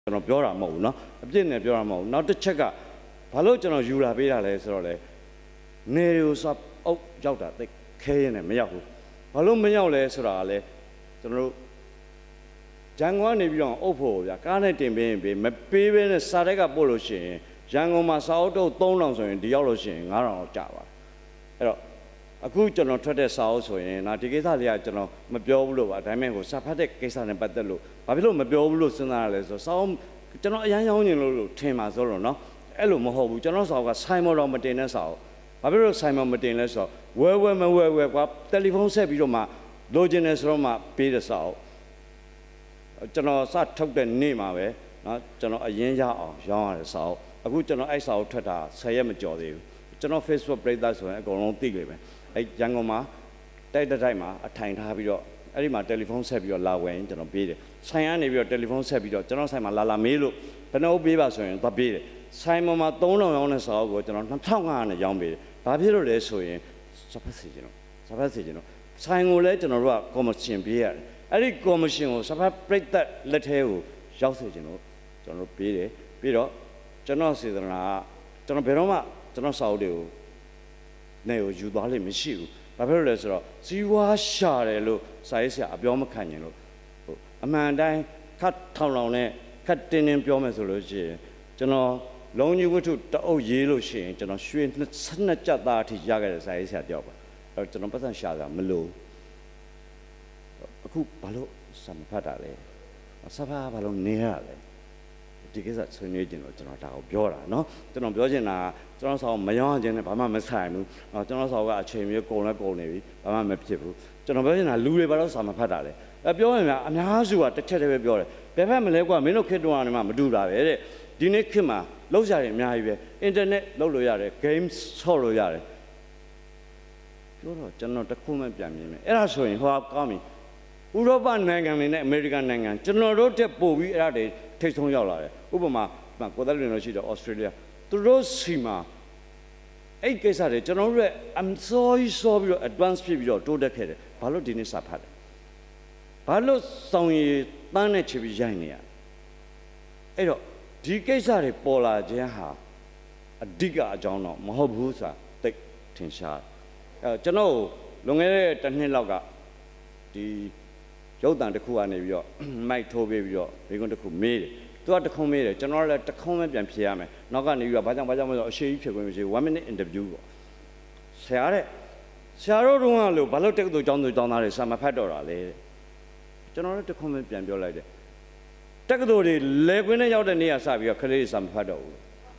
ကျွန်တော်ပြောတာမဟုတ်ဘူးเนาะအပြစ်နဲ့ပြောတာမဟုတ်ဘူးနောက်တစ်ချက်ကဘာလို့ကျွန်တော်ယူလာပေးတာလဲဆိုတော့လေနေတွေကိုစအုပ်ရောက်တာတိတ်ခဲရနေမရောက်ဘူးဘာလို့မရောက်လဲဆိုတာကလေကျွန်တော်တို့ရန်ကုန်ကနေပြီးတော့အုပ်ဖို့ဗျာကားနဲ့တင်ပေးရင်ပေးမပေးဘဲနဲ့စာတိုက်ကပို့လို့ရှိရင်ရန်ကုန်မှာစာအုပ်တုပ်3000ဆိုရင်ဒီရောက်လို့ရှိရင်9000လောက်ကျပါတယ်အဲ့တော့အခုကျွန်တော်ထွက်တဲ့စာအုပ်ဆိုရင်ဒီကိစ္စလေးကကျွန်တော်မပြောဘူးလို့ပါဒါပေမဲ့စာဖတ်တဲ့ကိစ္စနဲ့ပတ်သက်လို့ဘာဖြစ်လို့မပြောဘူးလို့စဉ်းစားရလဲဆိုတော့စာအုပ်ကျွန်တော်အရန်ရောင်းနေလို့ထင်ပါဆိုတော့နော်အဲ့လိုမဟုတ်ဘူးကျွန်တော်စာအုပ်ကဆိုင်မော်တော်မတင်တဲ့စာအုပ်ဘာဖြစ်လို့ဆိုင်မော်မတင်လဲဆိုတော့ဝဲမဝဲကွာတယ်လီဖုန်းဆက်ပြီးတော့မှလိုချင်တယ်ဆိုတော့မှပေးတဲ့စာအုပ်ကျွန်တော်စထုတ်တဲ့နေ့မှာပဲနော်ကျွန်တော်အရင်ရအောင်ရောင်းရတဲ့စာအုပ်အခုကျွန်တော်အဲ့စာအုပ်ထွက်တာ10ရက်မကျော်သေးဘူးကျွန်တော် Facebook ပရိသတ်ဆိုရင်အကုန်လုံးသိကြပဲအဲ့ရန်ကုန်မှာတိုက်တိုက်မှာအထိုင်ထားပြီးတော့အဲ့ဒီမှာတယ်လီဖုန်းဆက်ပြီးတော့လာဝယ်ရင်ကျွန်တော်ပေးတယ်ဆိုင်ကနေပြီးတော့တယ်လီဖုန်းဆက်ပြီးတော့ကျွန်တော်ဆိုင်မှာလာမေးလို့ဘယ်နှုတ်ပေးပါဆိုရင်သွားပေးတယ်ဆိုင်မှာ3000ရောင်းတဲ့စာအုပ်ကိုကျွန်တော်2500နဲ့ရောင်းပေးတယ်ဘာဖြစ်လို့လဲဆိုရင်စပတ်စီကျွန်တော်ဆိုင်ကိုလည်းကျွန်တော်တို့ကကော်မရှင်ပေးရတယ်အဲ့ဒီကော်မရှင်ကိုစပတ်ပရိသတ်လက်ထဲကိုရောက်စေကျွန်တော်ပေးတယ်ပြီးတော့ကျွန်တော်စေတနာကကျွန်တော်ဘယ်တော့မှကျွန်တော်စာအုပ်တွေကိုနေကိုယူသွားလိမ့်မရှိဘူးဘာဖြစ်လို့လဲဆိုတော့စီဝါရှာတယ်လို့စာရေးဆရာအပြောမခံရင်လို့အမှန်တိုင်းခတ်ထောင်လောင်နဲ့ခတ်တင်းပြောမယ်ဆိုလို့ရှိရင်ကျွန်တော်လုံးကြီးဝတ္ထုတအုပ်ရေးလို့ရှိရင်ကျွန်တော်ရွှေ22ကျပ်သားအထိရခဲ့တဲ့စာရေးဆရာတယောက်ပါအဲ့တော့ကျွန်တော်ပတ်စံရှာတာမလို့အခုဘာလို့စာမဖတ်တာလဲစာဖတ်ဘာလို့နေရလဲဒီကိစ္စဆွေးနွေးခြင်းလို့ကျွန်တော်ဒါကိုပြောတာเนาะကျွန်တော်ပြောချင်တာကျွန်တော်ဆောင်းမရောင်းခြင်းနဲ့ဘာမှမဆိုင်ဘူးကျွန်တော်ဆောင်းကအချိန်မျိုးကုန်လဲကုန်နေပြီဘာမှမဖြစ်ဘူးကျွန်တော်ပြောချင်တာလူတွေဘာလို့စာမဖတ်တာလဲပြောရင်များအများစုကတစ်ချက်တည်းပဲပြောတယ်ဘယ်ဖက်မလဲကွာမင်းတို့ခေတ်တုန်းကနေမှမတူတာပဲတဲ့ဒီနေ့ခေတ်မှာလောက်ကြတယ်အများကြီးပဲအင်တာနက်လောက်လို့ရတယ် games ဆော့လို့ရတယ်ပြောတော့ကျွန်တော်တခုမှပြန်မြင်မယ်အဲ့ဒါဆိုရင်ဟောကောင်းပြီဥရောပနိုင်ငံတွေနဲ့အမေရိကန်နိုင်ငံကျွန်တော်တို့တက်ပို့ပြီးအဲ့ဒါတွေထိတ်ဆုံးရောက်လာတယ်ဥပမာကိုသက်လွင်လို့ရှိတယ်ဩစတြေးလျသူတို့စီမှာအဲ့ကိစ္စတွေကျွန်တော်တို့ရဲ့ I'm sorry ဆိုပြီးတော့ advance ဖြစ်ပြီးတော့တိုးတက်ခဲ့တယ်ဘာလို့ဒီနေ့စာဖတ်လဲဘာလို့စောင်းရည်တန်းနဲ့ချပြီးရိုက်နေရအဲ့တော့ဒီကိစ္စတွေပေါ်လာခြင်းဟာအဓိကအကြောင်းတော့မဟုတ်ဘူးဆိုတာသိထင်ရှားအဲ့ကျွန်တော်လွန်ခဲ့တဲ့တစ်နှစ်လောက်ကဒီရုပ်တံတစ်ခုကနေပြီးတော့မိုက်ထိုးပေးပြီးတော့ဘေကွန်းတစ်ခုမေးတယ်သူကတခုံးမေးတယ်ကျွန်တော်လည်းတခုံးပဲပြန်ဖြေရမယ်နောက်ကနေပြီးတော့ဘာကြောင့်မဆိုအရှိကြီးဖြစ်ခွင့်မရှိ1 minute interview ပေါ့ဆရာတို့တုန်းကလို့ဘာလို့တက္ကသိုလ်ကျောင်းသားတွေစာမဖတ်တော့တာလဲကျွန်တော်လည်းတခုံးပဲပြန်ပြောလိုက်တယ်တက္ကသိုလ်တွေလဲခွင်းနဲ့ရောက်တဲ့နေ့ကစပြီးတော့ခလေးစာမဖတ်တော့ဘူး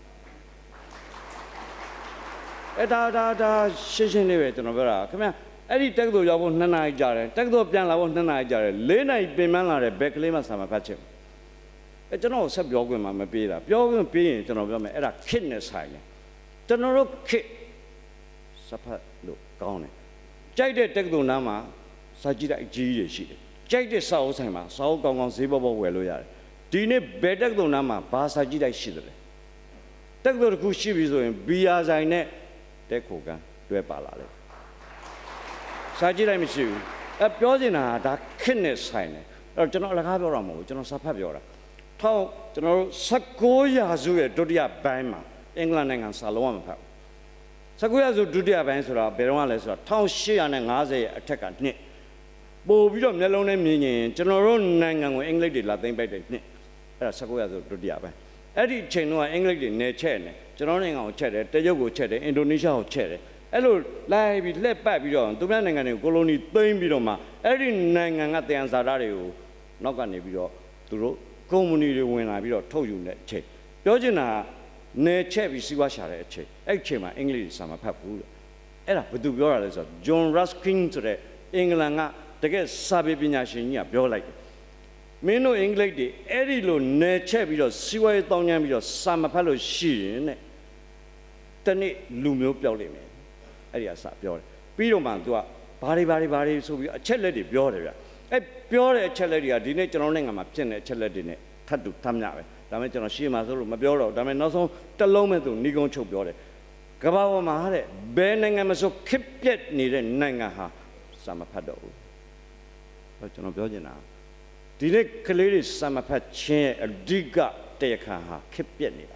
အဲ့ဒါရှင်းလေးပဲကျွန်တော်ပြောတာခင်ဗျအဲ့ဒီတက္ကသိုလ်ရောက်ဖို့2နာရီကြာတယ်တက္ကသိုလ်ပြန်လာဖို့2နာရီကြာတယ်4နာရီပြင်ပန်းလာတယ်ဘက်ကလေးမှစာမဖတ်ချင်အဲ့ကျွန်တော်ဆက်ပြောခွင့်မှမပေးတာပြောခွင့်ပေးရင်ကျွန်တော်ပြောမယ်အဲ့ဒါခစ်နဲ့ဆိုင်တယ်ကျွန်တော်တို့ခစ်စဖတ်လို့ကောင်းတယ်ကြိုက်တဲ့တက္ကသိုလ်နားမှာစာကြည့်တဲ့အကြီးကြီးရှိတယ်ကြိုက်တဲ့စာအုပ်ဆိုင်မှာစာအုပ်ကောင်းဈေးပေါဝယ်လို့ရတယ်ဒီနေ့ဘယ်တက္ကသိုလ်နားမှာဘာစာကြည့်တိုက်ရှိတယ်လဲတက္ကသိုလ်တစ်ခုရှိပြီဆိုရင်ဘီယာဆိုင်နဲ့တက်ခိုကန်တွဲပါလာတယ်စာကြည့်လိုက်မရှိဘူးပြောချင်တာဒါခစ်နဲ့ဆိုင်တယ်အဲ့တော့ကျွန်တော်အလကားပြောတာမဟုတ်ဘူးကျွန်တော်စာဖတ်ပြောတာကျွန်တော်တို့19ရာစုရဲ့ဒုတိယပိုင်းမှာအင်္ဂလန်နိုင်ငံစာလုံးဝမဖတ်ဘူး19ရာစုဒုတိယပိုင်းဆိုတာဘယ်တော့မှလဲဆိုတော့1850ရဲ့အထက်ကနှစ်ပို့ပြီးတော့မျက်လုံးနဲ့မြင်ရင်ကျွန်တော်တို့နိုင်ငံကိုအင်္ဂလိပ်တွေလာသိမ်းပိုက်တဲ့နှစ်အဲ့ဒါ19ရာစုဒုတိယပိုင်းအဲ့ဒီအချိန်တုန်းကအင်္ဂလိပ်တွေနယ်ချက်နေကျွန်တော်နိုင်ငံကိုချက်တယ်တရုတ်ကိုချက်တယ်အင်ဒိုနီးရှားကိုချက်တယ်အဲ့လိုလိုက်ပြီးလှက်ပတ်ပြီးတော့သူများနိုင်ငံတွေကိုလိုနီသိမ်းပြီးတော့မှအဲ့ဒီနိုင်ငံကတယံဇာတာတွေကိုနောက်ကနေပြီးတော့သူတို့ကုမ္ပဏီတွေဝင်လာပြီးတော့ထုတ်ယူတဲ့အချိန်ပြောချင်တာနယ်ချက်ပြီးစီးပွားရှာတဲ့အချိန်အဲ့အချိန်မှာအင်္ဂလိပ်စာမဖတ်ဘူးလို့အဲ့ဒါဘယ်သူပြောတာလဲဆိုတော့ John Ruskin ဆိုတဲ့အင်္ဂလန်ကတကယ်စာပေပညာရှင်ကြီးကပြောလိုက်တယ်မင်းတို့အင်္ဂလိပ်တွေအဲ့ဒီလိုနယ်ချက်ပြီးတော့စီးပွားရေးတောင်းကျမ်းပြီးတော့စာမဖတ်လို့ရှိရင်တဲ့တနေ့လူမျိုးပျောက်လိမ့်မယ်အဲ့ဒီအစပြောတယ်ပြီးတော့မှ तू ကဘာတွေဆိုပြီးအချက်လက်တွေပြောတယ်ဗျအဲ့ပြောတဲ့အချက်လက်တွေကဒီနေ့ကျွန်တော်နိုင်ငံမှာဖြစ်နေတဲ့အချက်လက်တွေနဲ့ထပ်တူထပ်မျှပဲဒါပေမဲ့ကျွန်တော်ရှေ့မှာဆိုလို့မပြောတော့ဒါပေမဲ့နောက်ဆုံးတစ်လုံးမဲ့သူဏီကုန်းချုပ်ပြောတယ်ကမ္ဘာပေါ်မှာတဲ့ဘယ်နိုင်ငံမဆိုခစ်ပြက်နေတဲ့နိုင်ငံဟာစာမဖတ်တော့ဘူးကျွန်တော်ပြောချင်တာဒဒီနေ့ကလေးတွေစာမဖတ်ခြင်းအဓိကတရားခံဟာခက်ပြက်နေတာ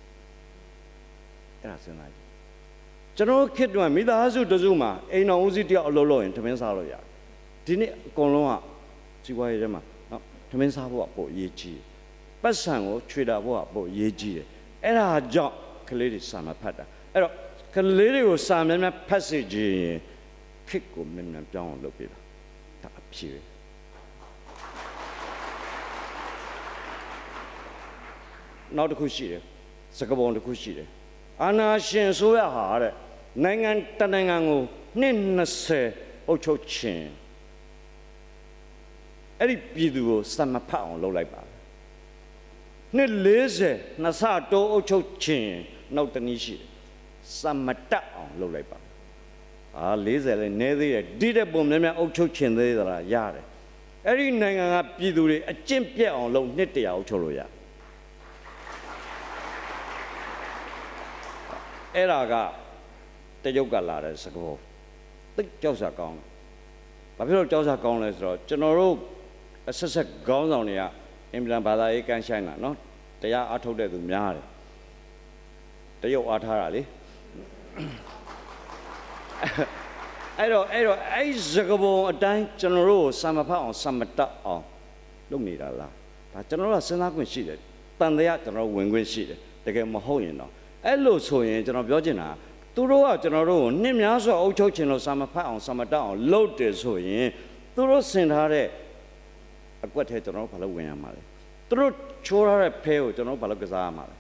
အဲ့ဒါစဉ်းစားကြည့်ကျွန်တော်ခေတ်ကမိသားစုတစုမှာအိမ်တော်ဦးစီးတယောက်အလုပ်လုပ်ရင်ထမင်းစားလို့ရတယ်ဒီနေ့အကုန်လုံးကစီးပွားရေးထဲမှာနော်ထမင်းစားဖို့ကပိုအရေးကြီးပတ်စံကိုခြွေတာဖို့ကပိုအရေးကြီးတယ်အဲ့ဒါကြောင့်ကလေးတွေစာမဖတ်တာအဲ့တော့ကလေးတွေကိုစာများများဖတ်စေခြင်းခေတ်ကိုမြန်မြန်ပြောင်းအောင်လုပ်ပေးတာဒါအဖြစ်ပဲနောက်တစ်ခုရှိတယ်စကားပုံတစ်ခုရှိတယ်အာနာရှင်ဆိုရဟာတဲ့နိုင်ငံတနိုင်ငံကို20အုပ်ချုပ်ခြင်းအဲ့ဒီပြည်သူကိုစမဖတ်အောင်လုပ်လိုက်ပါ40နှစ်ဆတိုးအုပ်ချုပ်ခြင်းနောက်တနည်းရှိတယ်စမတက်အောင်လုပ်လိုက်ပါ40လည်းနည်းသေးတယ်ဒီတဲ့ပုံများများအုပ်ချုပ်ခြင်းသေးသလားရတယ်အဲ့ဒီနိုင်ငံကပြည်သူတွေအကျင့်ပြတ်အောင်လုပ်100အုပ်ချုပ်လို့ရအဲ့ဒါကတရုတ်ကလာတဲ့စကားပုံသိကြောက်စရာကောင်းဘာဖြစ်လို့ကြောက်စရာကောင်းလဲဆိုတော့ကျွန်တော်တို့အဆက်ဆက်ခေါင်းဆောင်တွေကအင်ပလန်ဘာသာရေးကန်းဆိုင်တာနော်တရားအားထုတ်တဲ့သူများတယ်တရုတ်အားထားတာလေအဲ့တော့အဲ့စကားပုံအတိုင်းကျွန်တော်တို့စာမဖတ်အောင်စာမတတ်အောင်လုပ်နေတာလားဒါကျွန်တော်တို့စဉ်းစားခွင့်ရှိတယ်တန်တရားကျွန်တော်ဝင်ခွင့်ရှိတယ်တကယ်မဟုတ်ရင်တော့အဲ့လိုဆိုရင်ကျွန်တော်ပြောချင်တာသူတို့ကကျွန်တော်တို့ကိုနှစ်များစွာအုပ်ချုပ်ခြင်းလို့စာမဖတ်အောင်စာမတတ်အောင်လုပ်တယ်ဆိုရင်သူတို့ဆင်ထားတဲ့အကွက်ထဲကျွန်တော်တို့ဘာလို့ဝင်ရမှာလဲသူတို့ချိုးထားတဲ့ဖဲကိုကျွန်တော်တို့ဘာလို့ကစားရမှာလဲ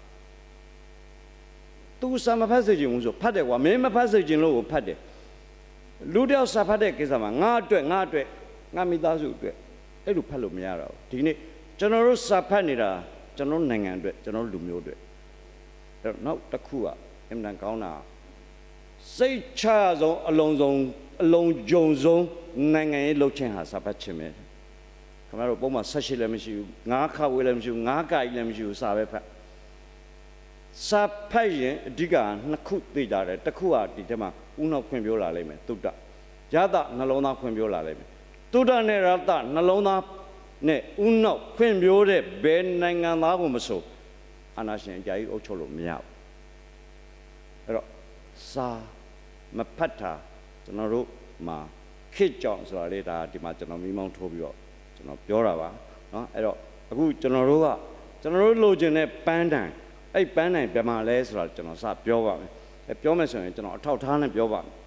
သူစာမဖတ်စေခြင်းဘူးဆိုဖတ်တယ်ကွာမင်းမဖတ်စေခြင်းလို့ကိုဖတ်တယ်လူတယောက်စာဖတ်တဲ့ကိစ္စမှာငါအတွက်ငါမိသားစုအတွက်အဲ့လိုဖတ်လို့မရတော့ဘူးဒီနေ့ကျွန်တော်တို့စာဖတ်နေတာကျွန်တော်နိုင်ငံအတွက်ကျွန်တော်လူမျိုးအတွက်အဲ့တော့နောက်တစ်ခုကအင်မတန်ကောင်းတာစိတ်ချဆုံးအလုံးကြုံဆုံးနိုင်ငံရေးလှုပ်ခြင်းဟာစာဖတ်ခြင်းပဲခင်ဗျားတို့ပုံမှန်18လည်းမရှိဘူး9ခါဝေးလည်းမရှိဘူး9ကာကြီးလည်းမရှိဘူးစာပဲဖတ်စာဖတ်ရင်အဓိကနှစ်ခုသိကြတယ်တစ်ခုကဒီထဲမှာဥနောက်ခွင့်ပြောလာလိမ့်မယ်သုတ္တရတနှလုံးသားခွင့်ပြောလာလိမ့်မယ်သုတ္တနဲ့ရတနှလုံးသားနဲ့ဥနောက်ခွင့်ပြောတဲ့ဘယ်နိုင်ငံသားကိုမဆိုအာဏာရှင်အကြိုက်အုပ်ချုပ်လို့မရဘူးအဲ့တော့စာမဖတ်တာကျွန်တော်တို့မှာခေတ်ကြောင်ဆိုတာလေဒါဒီမှာကျွန်တော်မိမောင်းထိုးပြီးတော့ကျွန်တော်ပြောတာပါနော်အဲ့တော့အခုကျွန်တော်တို့လိုချင်တဲ့ပန်းတိုင်အဲ့ပန်းတိုင်ဘယ်မှာလဲဆိုတာကျွန်တော်စပြောပါမယ်အဲ့ပြောမယ်ဆိုရင်ကျွန်တော်အထောက်ထားနဲ့ပြောပါမယ်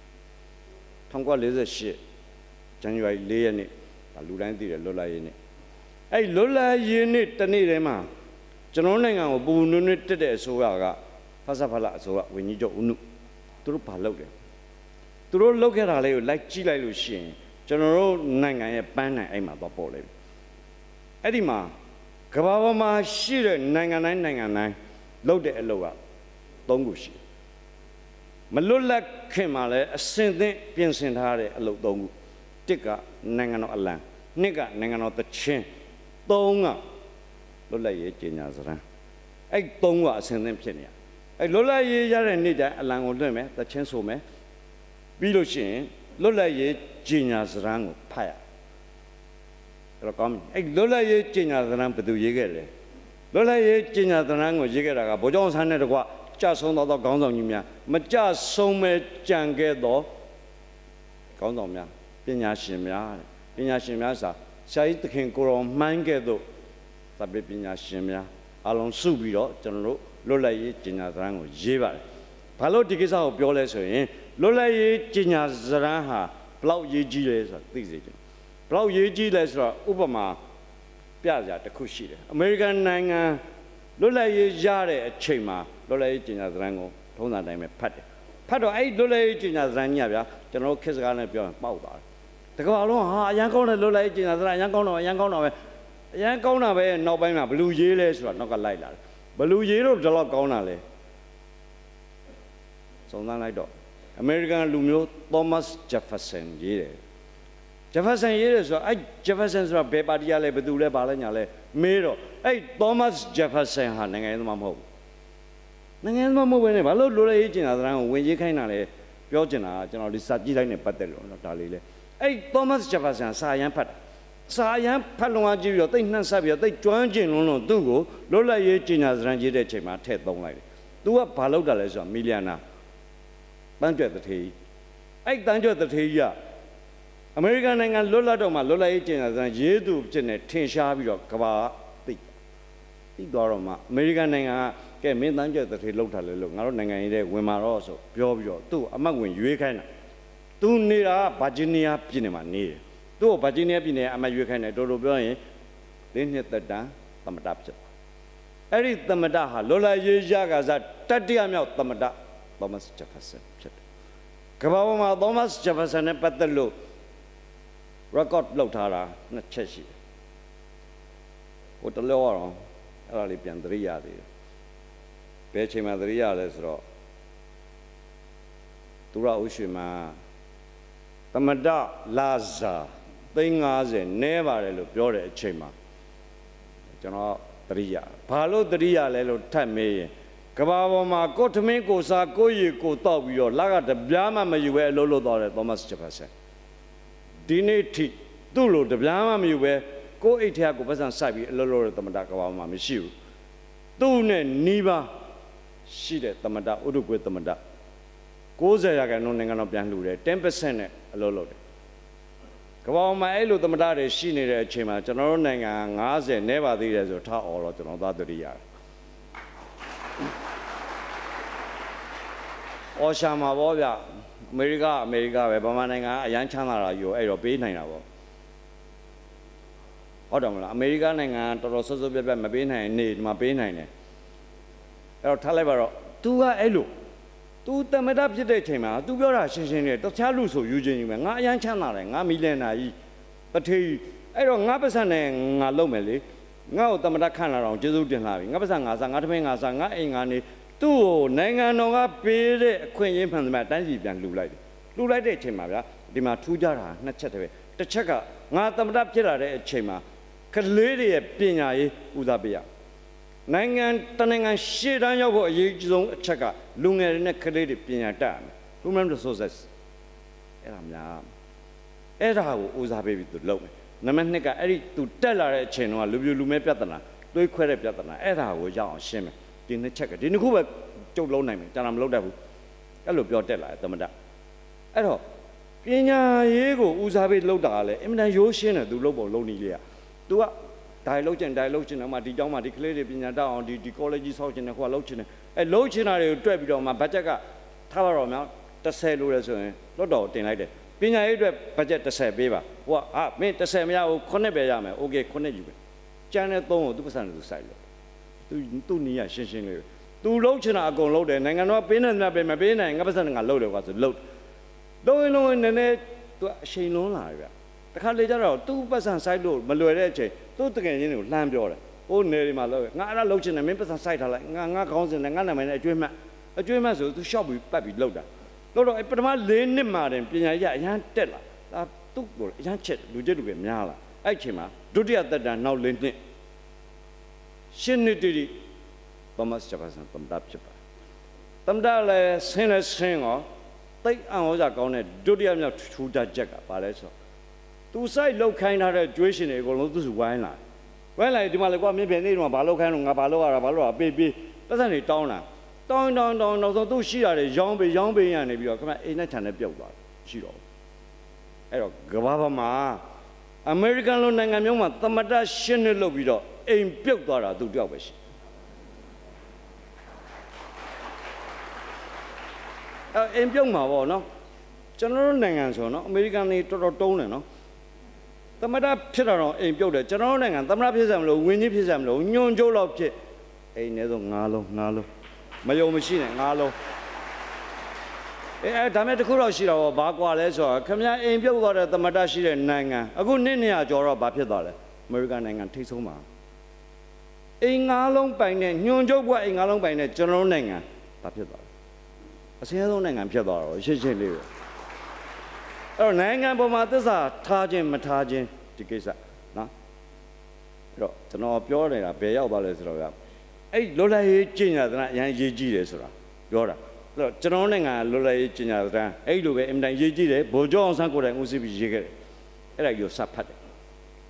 1948ဇန်နဝါရီ4ရက်နေ့လူတိုင်းသိတယ်လွတ်လပ်ရေးနေ့အဲ့လွတ်လပ်ရေးနေ့တနေ့တည်းမှာကျွန်တော်နိုင်ငံကိုပူနွေ့နွေ့တက်တဲ့အစိုးရကဖဆဖလာအစိုးရဝင်းကြီးချုပ်ဦးနုသူတို့ဘာလုပ်လဲသူတို့လုပ်ခဲ့တာလေးကိုလိုက်ကြည့်လိုက်လို့ရှိရင်ကျွန်တော်တို့နိုင်ငံရဲ့ပန်းတိုင်အဲ့မှာတော့ပေါ်လိမ့်မယ်အဲ့ဒီမှာကမ္ဘာပေါ်မှာရှိတဲ့နိုင်ငံတိုင်းလုပ်တဲ့အလုပ်က3ခုရှိမလွတ်လပ်ခင်မှာလည်းအစင်သင့်ပြင်ဆင်ထားတဲ့အလုပ်3ခုတစ်ကနိုင်ငံတော်အလံနှစ်ကနိုင်ငံတော်သချင်း3ကလွတ်လပ်ရေးကြေညာစရန်အဲ့3ကအစင်သင့်ဖြစ်နေရအဲ့လွတ်လပ်ရေးရတဲ့နေ့တိုင်းအလံကိုလွှင့်မယ်သချင်းဆိုမယ်ပြီးလို့ရှိရင်လွတ်လပ်ရေးကြေညာစရန်ကိုဖတ်ရအဲ့တော့ကောင်းပြီအဲ့လွတ်လပ်ရေးကြေညာစရန်ဘယ်သူရေးခဲ့လဲလွတ်လပ်ရေးကြေညာစရန်ကိုရေးခဲ့တာကဗိုလ်ချုပ်အောင်ဆန်းနဲ့တကွကြဆုံးသောခေါင်းဆောင်ကြီးများမကြဆုံးမဲ့ကြံခဲ့သောခေါင်းဆောင်များပညာရှင်များစာဆရာကြီးသခင်ကိုရောမှန်းခဲ့သောသဗ္ဗပညာရှင်များအလုံးစုပြီးတော့ကျွန်တော်တို့လွတ်လပ်ရေးကြေညာစရန်ကိုရေးပါတယ်ဘာလို့ဒီကိစ္စကိုပြောလဲဆိုရင်လွတ်လပ်ရေးကြေညာစရန်ဟာဘလောက်ရေးကြီးလဲဆိုတာသိစေချင်ဘလောက်ရေးကြီးလဲဆိုတော့ဥပမာပြစရာတစ်ခုရှိတယ်အမေရိကန်နိုင်ငံလွတ်လပ်ရေးရတဲ့အချိန်မှာလွတ်လပ်ရေးကြေညာစရန်ကိုထုံးစံတိုင်းပဲဖတ်တော့အဲ့လွတ်လပ်ရေးကြေညာစရန်ကြီးကဗျာကျွန်တော်တို့ခေတ်စကားနဲ့ပြောရင်ပေါက်သွားတယ်တကယ်လို့ဟာအရန်ကောင်းတဲ့လွတ်လပ်ရေးကြေညာစရန်အရန်ကောင်းတာပဲနောက်ပိုင်းမှာဘလူးရေးလဲဆိုတာနောက်ကလိုက်လာတယ်ဘလူးရေးတော့ဒီလောက်ကောင်းတာလဲစုံစမ်းလိုက်တော့အမေရိကန်လူမျိုး Thomas Jefferson ရေးတယ်Jefferson ရေးတယ်ဆိုတော့အဲ့ Jefferson ဆိုတာဘယ်ပါတီကလဲဘယ်သူလဲဘာလဲညာလဲမေးတော့အဲ့ Thomas Jefferson ဟာနိုင်ငံရေးသမားမဟုတ်ဘူးနိုင်ငံရေးသမားမဟုတ်ဘဲနဲ့ဘာလို့လိုလဲရေးကျင်တာသန်းကိုဝင်ရေးခိုင်းတာလဲပြောချင်တာကျွန်တော်ဒီစာကြည့်လိုက်နေပတ်သက်လို့နော်ဒါလေးလေအဲ့ Thomas Jefferson စာရန်ဖတ်တာစာရန်ဖတ်လုံကြည့်ပြီးတော့တိတ်နှက်ဆက်ပြီးတော့တိတ်ကျွမ်းကျင်လုံးသူ့ကိုလွတ်လပ်ရေးကြီးညာစရန်ကြီးတဲ့အချိန်မှာထည့်သုံးလိုက်တယ်။ तू ကဘာလုပ်တာလဲဆိုတော့မီလီယံနာတန်းကြွတဲ့ထေးအဲ့တန်းကြွတဲ့ထေးကြီးကအမေရိကန်နိုင်ငံလွတ်လပ်တော့မှလွတ်လပ်ရေးကြီးညာစရန်ရေးသူဖြစ်နေထင်ရှားပြီးတော့ကဘာသိသွားတော့မှအမေရိကန်နိုင်ငံကကဲမင်းတန်းကြွတဲ့ထေးလောက်ထားလဲလို့ငါတို့နိုင်ငံရေးတဲ့ဝင်มาတော့ဆိုပြောပြီးတော့သူ့အမတ်ဝင်ရွေးခိုင်းတာ။ तू နေတာဗာဂျီးနီးယားပြည်နယ်မှာနေတယ်။သူ့ကိုဗာဂျီးနီးယားပြည်နယ်အမတ်ရွေးခိုင်းတယ်တော်တော်ပြောရင်၄ နှစ်သက်တမ်းသမ္မတဖြစ်သွား။အဲ့ဒီသမ္မတဟာလွတ်လပ်ရေးရကစားတတိယမြောက်သမ္မတသောမတ်ဂျက်ဖာဆန်ဖြစ်တယ်။ကမ္ဘာပေါ်မှာသောမတ်ဂျက်ဖာဆန်နဲ့ပတ်သက်လို့ record လုပ်ထားတာ2 ချက်ရှိတယ်။ဟိုတလောကတော့အဲ့ဒါလေးပြန်သတိရသေးတယ်။ဘယ်ချိန်မှာသတိရလဲဆိုတော့သူရဦးရွှေမှာသမ္မတလာဇာ350နဲပါတယ်လို့ပြောတဲ့အချိန်မှာကျွန်တော်သတိရဘာလို့သတိရလဲလို့ထပ်မေးရင်ကဘာပေါ်မှာကိုထမင်းကိုစားကိုရီကိုတောက်ပြီးတော့လက်ကတပြားမှမယူပဲအလုပ်လုပ်သွားတယ်သောမတ်ဂျက်ဖာဆန်ဒီနေ့ထိသူ့လိုတပြားမှမယူပဲကိုအိတ်ထက်ကိုပတ်စံစိုက်ပြီးအလုပ်လုပ်တဲ့သမ္မတကဘာပေါ်မှာမရှိဘူးသူ့နဲ့နီးပါးရှိတဲ့သမ္မတဥဒုကွေသမ္မတ90%နိုင်ငံတော်ပြန်လှူတယ် 10% နဲ့အလုပ်လုပ်တယ်ကမ္ဘာမှာအဲ့လိုသမ္မတတွေရှိနေတဲ့အချိန်မှာကျွန်တော်တို့နိုင်ငံ50နဲပါသေးတယ်ဆိုထားအော်တော့ကျွန်တော်သားသတိရတယ်အော်ရှာမှာပေါ့ဗျအမေရိကပဲဗမာနိုင်ငံအရန်ချမ်းသာတာယူအဲ့တော့ပေးနိုင်တာပေါ့ဟုတ်တယ်မလားအမေရိကနိုင်ငံတော်တော်ဆွတ်ပြတ်မပေးနိုင်နေဒီမှာပေးနိုင်တယ်အဲ့တော့ထားလိုက်ပါတော့ तू ကအဲ့လိုतू သမ္မတဖြစ်တဲ့အချိန်မှာ तू ပြောတာရှင်းရှင်းလေးတခြားလူဆိုယူခြင်းယူမယ်ငါအရန်ချမ်းသာတယ်ငါမီလီယံနာကြီးတထေးအဲ့တော့ငါပတ်စံနဲ့ငါလုပ်မယ်လေငါ့ကိုသမ္မတခန့်လာတော့ကျေးဇူးတင်လာပြီငါပတ်စံငါစားငါထမင်းငါစားငါအိမ်ငါနေသူ့ကိုနိုင်ငံတော်ကပေးတဲ့အခွင့်အရေးမှန်သမျှတိုင်းပြည်ပြန်လှူလိုက်တယ်လှူလိုက်တဲ့အချိန်မှာဗျာဒီမှာထူးခြားတာ2 ချက်တည်းပဲတစ်ချက်ကငါသမ္မတဖြစ်လာတဲ့အချိန်မှာကလေးတွေရဲ့ပညာရေးဦးစားပေးရနိုင်ငံတနိုင်ငံရှေ့တန်းရောက်ဖို့အရေးကြီးဆုံးအချက်ကလူငယ်တွေနဲ့ကလေးတွေပညာတတ်ရမယ် human resources အဲ့ဒါများအဲ့ဒါကိုဦးစားပေးပြီးသူလုပ်မယ်နံပါတ်2ကအဲ့ဒီသူတက်လာတဲ့အချိန်တော့လူပြိုလူမဲပြဿနာတွေးခွဲတဲ့ပြဿနာအဲ့ဒါကိုရအောင်ရှင်းမယ်ဒီ2ချက်ကဒီ2ခုပဲကြုတ်လုံးနိုင်မယ်ကျန်တာမလုပ်တတ်ဘူးအဲ့လိုပြောတက်လာတယ်သမ္မတအဲ့တော့ပညာရေးကိုဦးစားပေးလုပ်တာကလည်းအင်မတန်ရိုးရှင်းတယ်သူလုပ်ဖို့လုပ်နေလေသူကဒါလုပ်ချင်တော့မှဒီကျောင်းမှာဒီကလေးတွေပညာတတ်အောင်ဒီ college ဆောက်ချင်တယ်ဟိုကလုပ်ချင်တယ်အဲလုပ်ချင်တာတွေကိုတွက်ပြီးတော့မှဘတ်ဂျက်ကထားပါတော့များ10လို့လဲဆိုရင်လွတ်တော်တင်လိုက်တယ်ပညာရေးအတွက်ဘတ်ဂျက်10ပေးပါဟိုကမင်း10မရဘူး9ပဲရမယ် okay 9ယူပဲကျန်တဲ့3ကိုသူပတ်စံနဲ့သူစိုက်လို့သူနီးရရှင်းလေးပဲသူလုပ်ချင်တာအကုန်လုပ်တယ်နိုင်ငံတော်ပေးနေတယ်ပဲမပေးနိုင်ငါပတ်စံငါလုပ်တယ်ကွာဆိုလုပ်လုံးနည်းနည်းသူအချိန်လုံးလာပြီဗျတခါလေကျတော့သူ့ပတ်စံစိုက်လို့မလွယ်တဲ့အချိန်သူ့တကယ်ချင်းတွေကိုလှမ်းပြောတယ်ဟိုနေဒီမှာလုပ်ငါအဲ့ဒါလုပ်ချင်တယ်မင်းပတ်စံစိုက်ထားလိုက်ငါခေါင်းစဉ်နဲ့ငါနာမည်နဲ့အကျွေးမှတ်ဆိုသူရှော့ပြီးပတ်ပြီးလုပ်တာတော့ပထမ4 နှစ်မှတင်ပညာရအရန်တက်လာဒါသူ့ကိုအရန်ချက်လူကျက်လူပဲများလာအဲ့ချိန်မှာဒုတိယသက်တမ်းနောက်4 နှစ်10 နှစ်တည်းသောမတ်ဂျက်ဖာဆန်သမ္မတဖြစ်ပါသမ္မတလည်းဆင်းရောတိတ်အံ့ဩစရာကောင်းတဲ့ဒုတိယမြောက်ထူးခြားချက်ကပါလဲဆိုသူစိုက်လောက်ခိုင်းထားတဲ့ကျွေးရှင်တွေအကုန်လုံးသူ့စုဝိုင်းလာဒီမှာလေကွာမင်းပြန်နေတော့ဘာလောက်ခိုင်းလို့ငါဘာလောက်ရတာဘာလို့ရပေးပတ်စံတွေတောင်းနောက်ဆုံးသူ့ရှိရတယ်ရောင်းပေးရနေပြီးတော့ခင်ဗျအိမ်နဲ့ခြံနဲ့ပြုတ်သွားရှိတော့အဲ့တော့ကမ္ဘာပေါ်မှာအမေရိကန်လိုနိုင်ငံမျိုးမှာသမ္မတ10 နှစ်လုပ်ပြီးတော့အိမ်ပြုတ်သွားတာသူတယောက်ပဲရှိအိမ်ပြုတ်မှာပေါ့နော်ကျွန်တော်တို့နိုင်ငံဆိုတော့အမေရိကန်တွေတော်တော်တုံးတယ်နော်သမ္မတဖြစ်တာတော့အိမ်ပြုတ်တယ်ကျွန်တော်တို့နိုင်ငံသမ္မတဖြစ်စံမလို့ဝင်းကြီးဖြစ်စံမလို့ညွန့်ကျိုးလောက်ဖြစ်အိမ်ထဲဆို9 လုံးမယုံမရှိနဲ့9 လုံးဒါမဲ့တခုတော့ရှိတော့ဘာကွာလဲဆိုတော့ခင်ဗျာအိမ်ပြုတ်သွားတဲ့သမ္မတရှိတဲ့နိုင်ငံအခု200ကျော်တော့ဘာဖြစ်သွားလဲအမေရိကန်နိုင်ငံထိတ်ဆုံးပါအိမ်9 လုံးပိုင်တဲ့ညွန့်ကျုပ်ဘွားအိမ်9 လုံးပိုင်တဲ့ကျွန်တော်တို့နိုင်ငံဘာဖြစ်သွားလဲအစင်းဆုံးနိုင်ငံဖြစ်သွားတော့ရှင်းလေးပဲအဲ့တော့နိုင်ငံပေါ်မှာသစ္စာထားခြင်းမထားခြင်းဒီကိစ္စနော်အဲ့တော့ကျွန်တော်ပြောနေတာဘယ်ရောက်သွားလဲဆိုတော့အဲ့လွတ်လပ်ရေးကျင့်ကြံတဲ့အရင်ရေးကြည့်တယ်ဆိုတာပြောတာအဲ့တော့ကျွန်တော်နိုင်ငံလွတ်လပ်ရေးကျင့်ကြံတဲ့အဲ့လိုပဲအင်မတန်ရေးကြည့်တယ်ဗိုလ်ချုပ်အောင်ဆန်းကိုယ်တိုင်ဦးစီးပြီးရေးခဲ့တယ်အဲ့ဒါကြီးကိုစဖတ်တယ်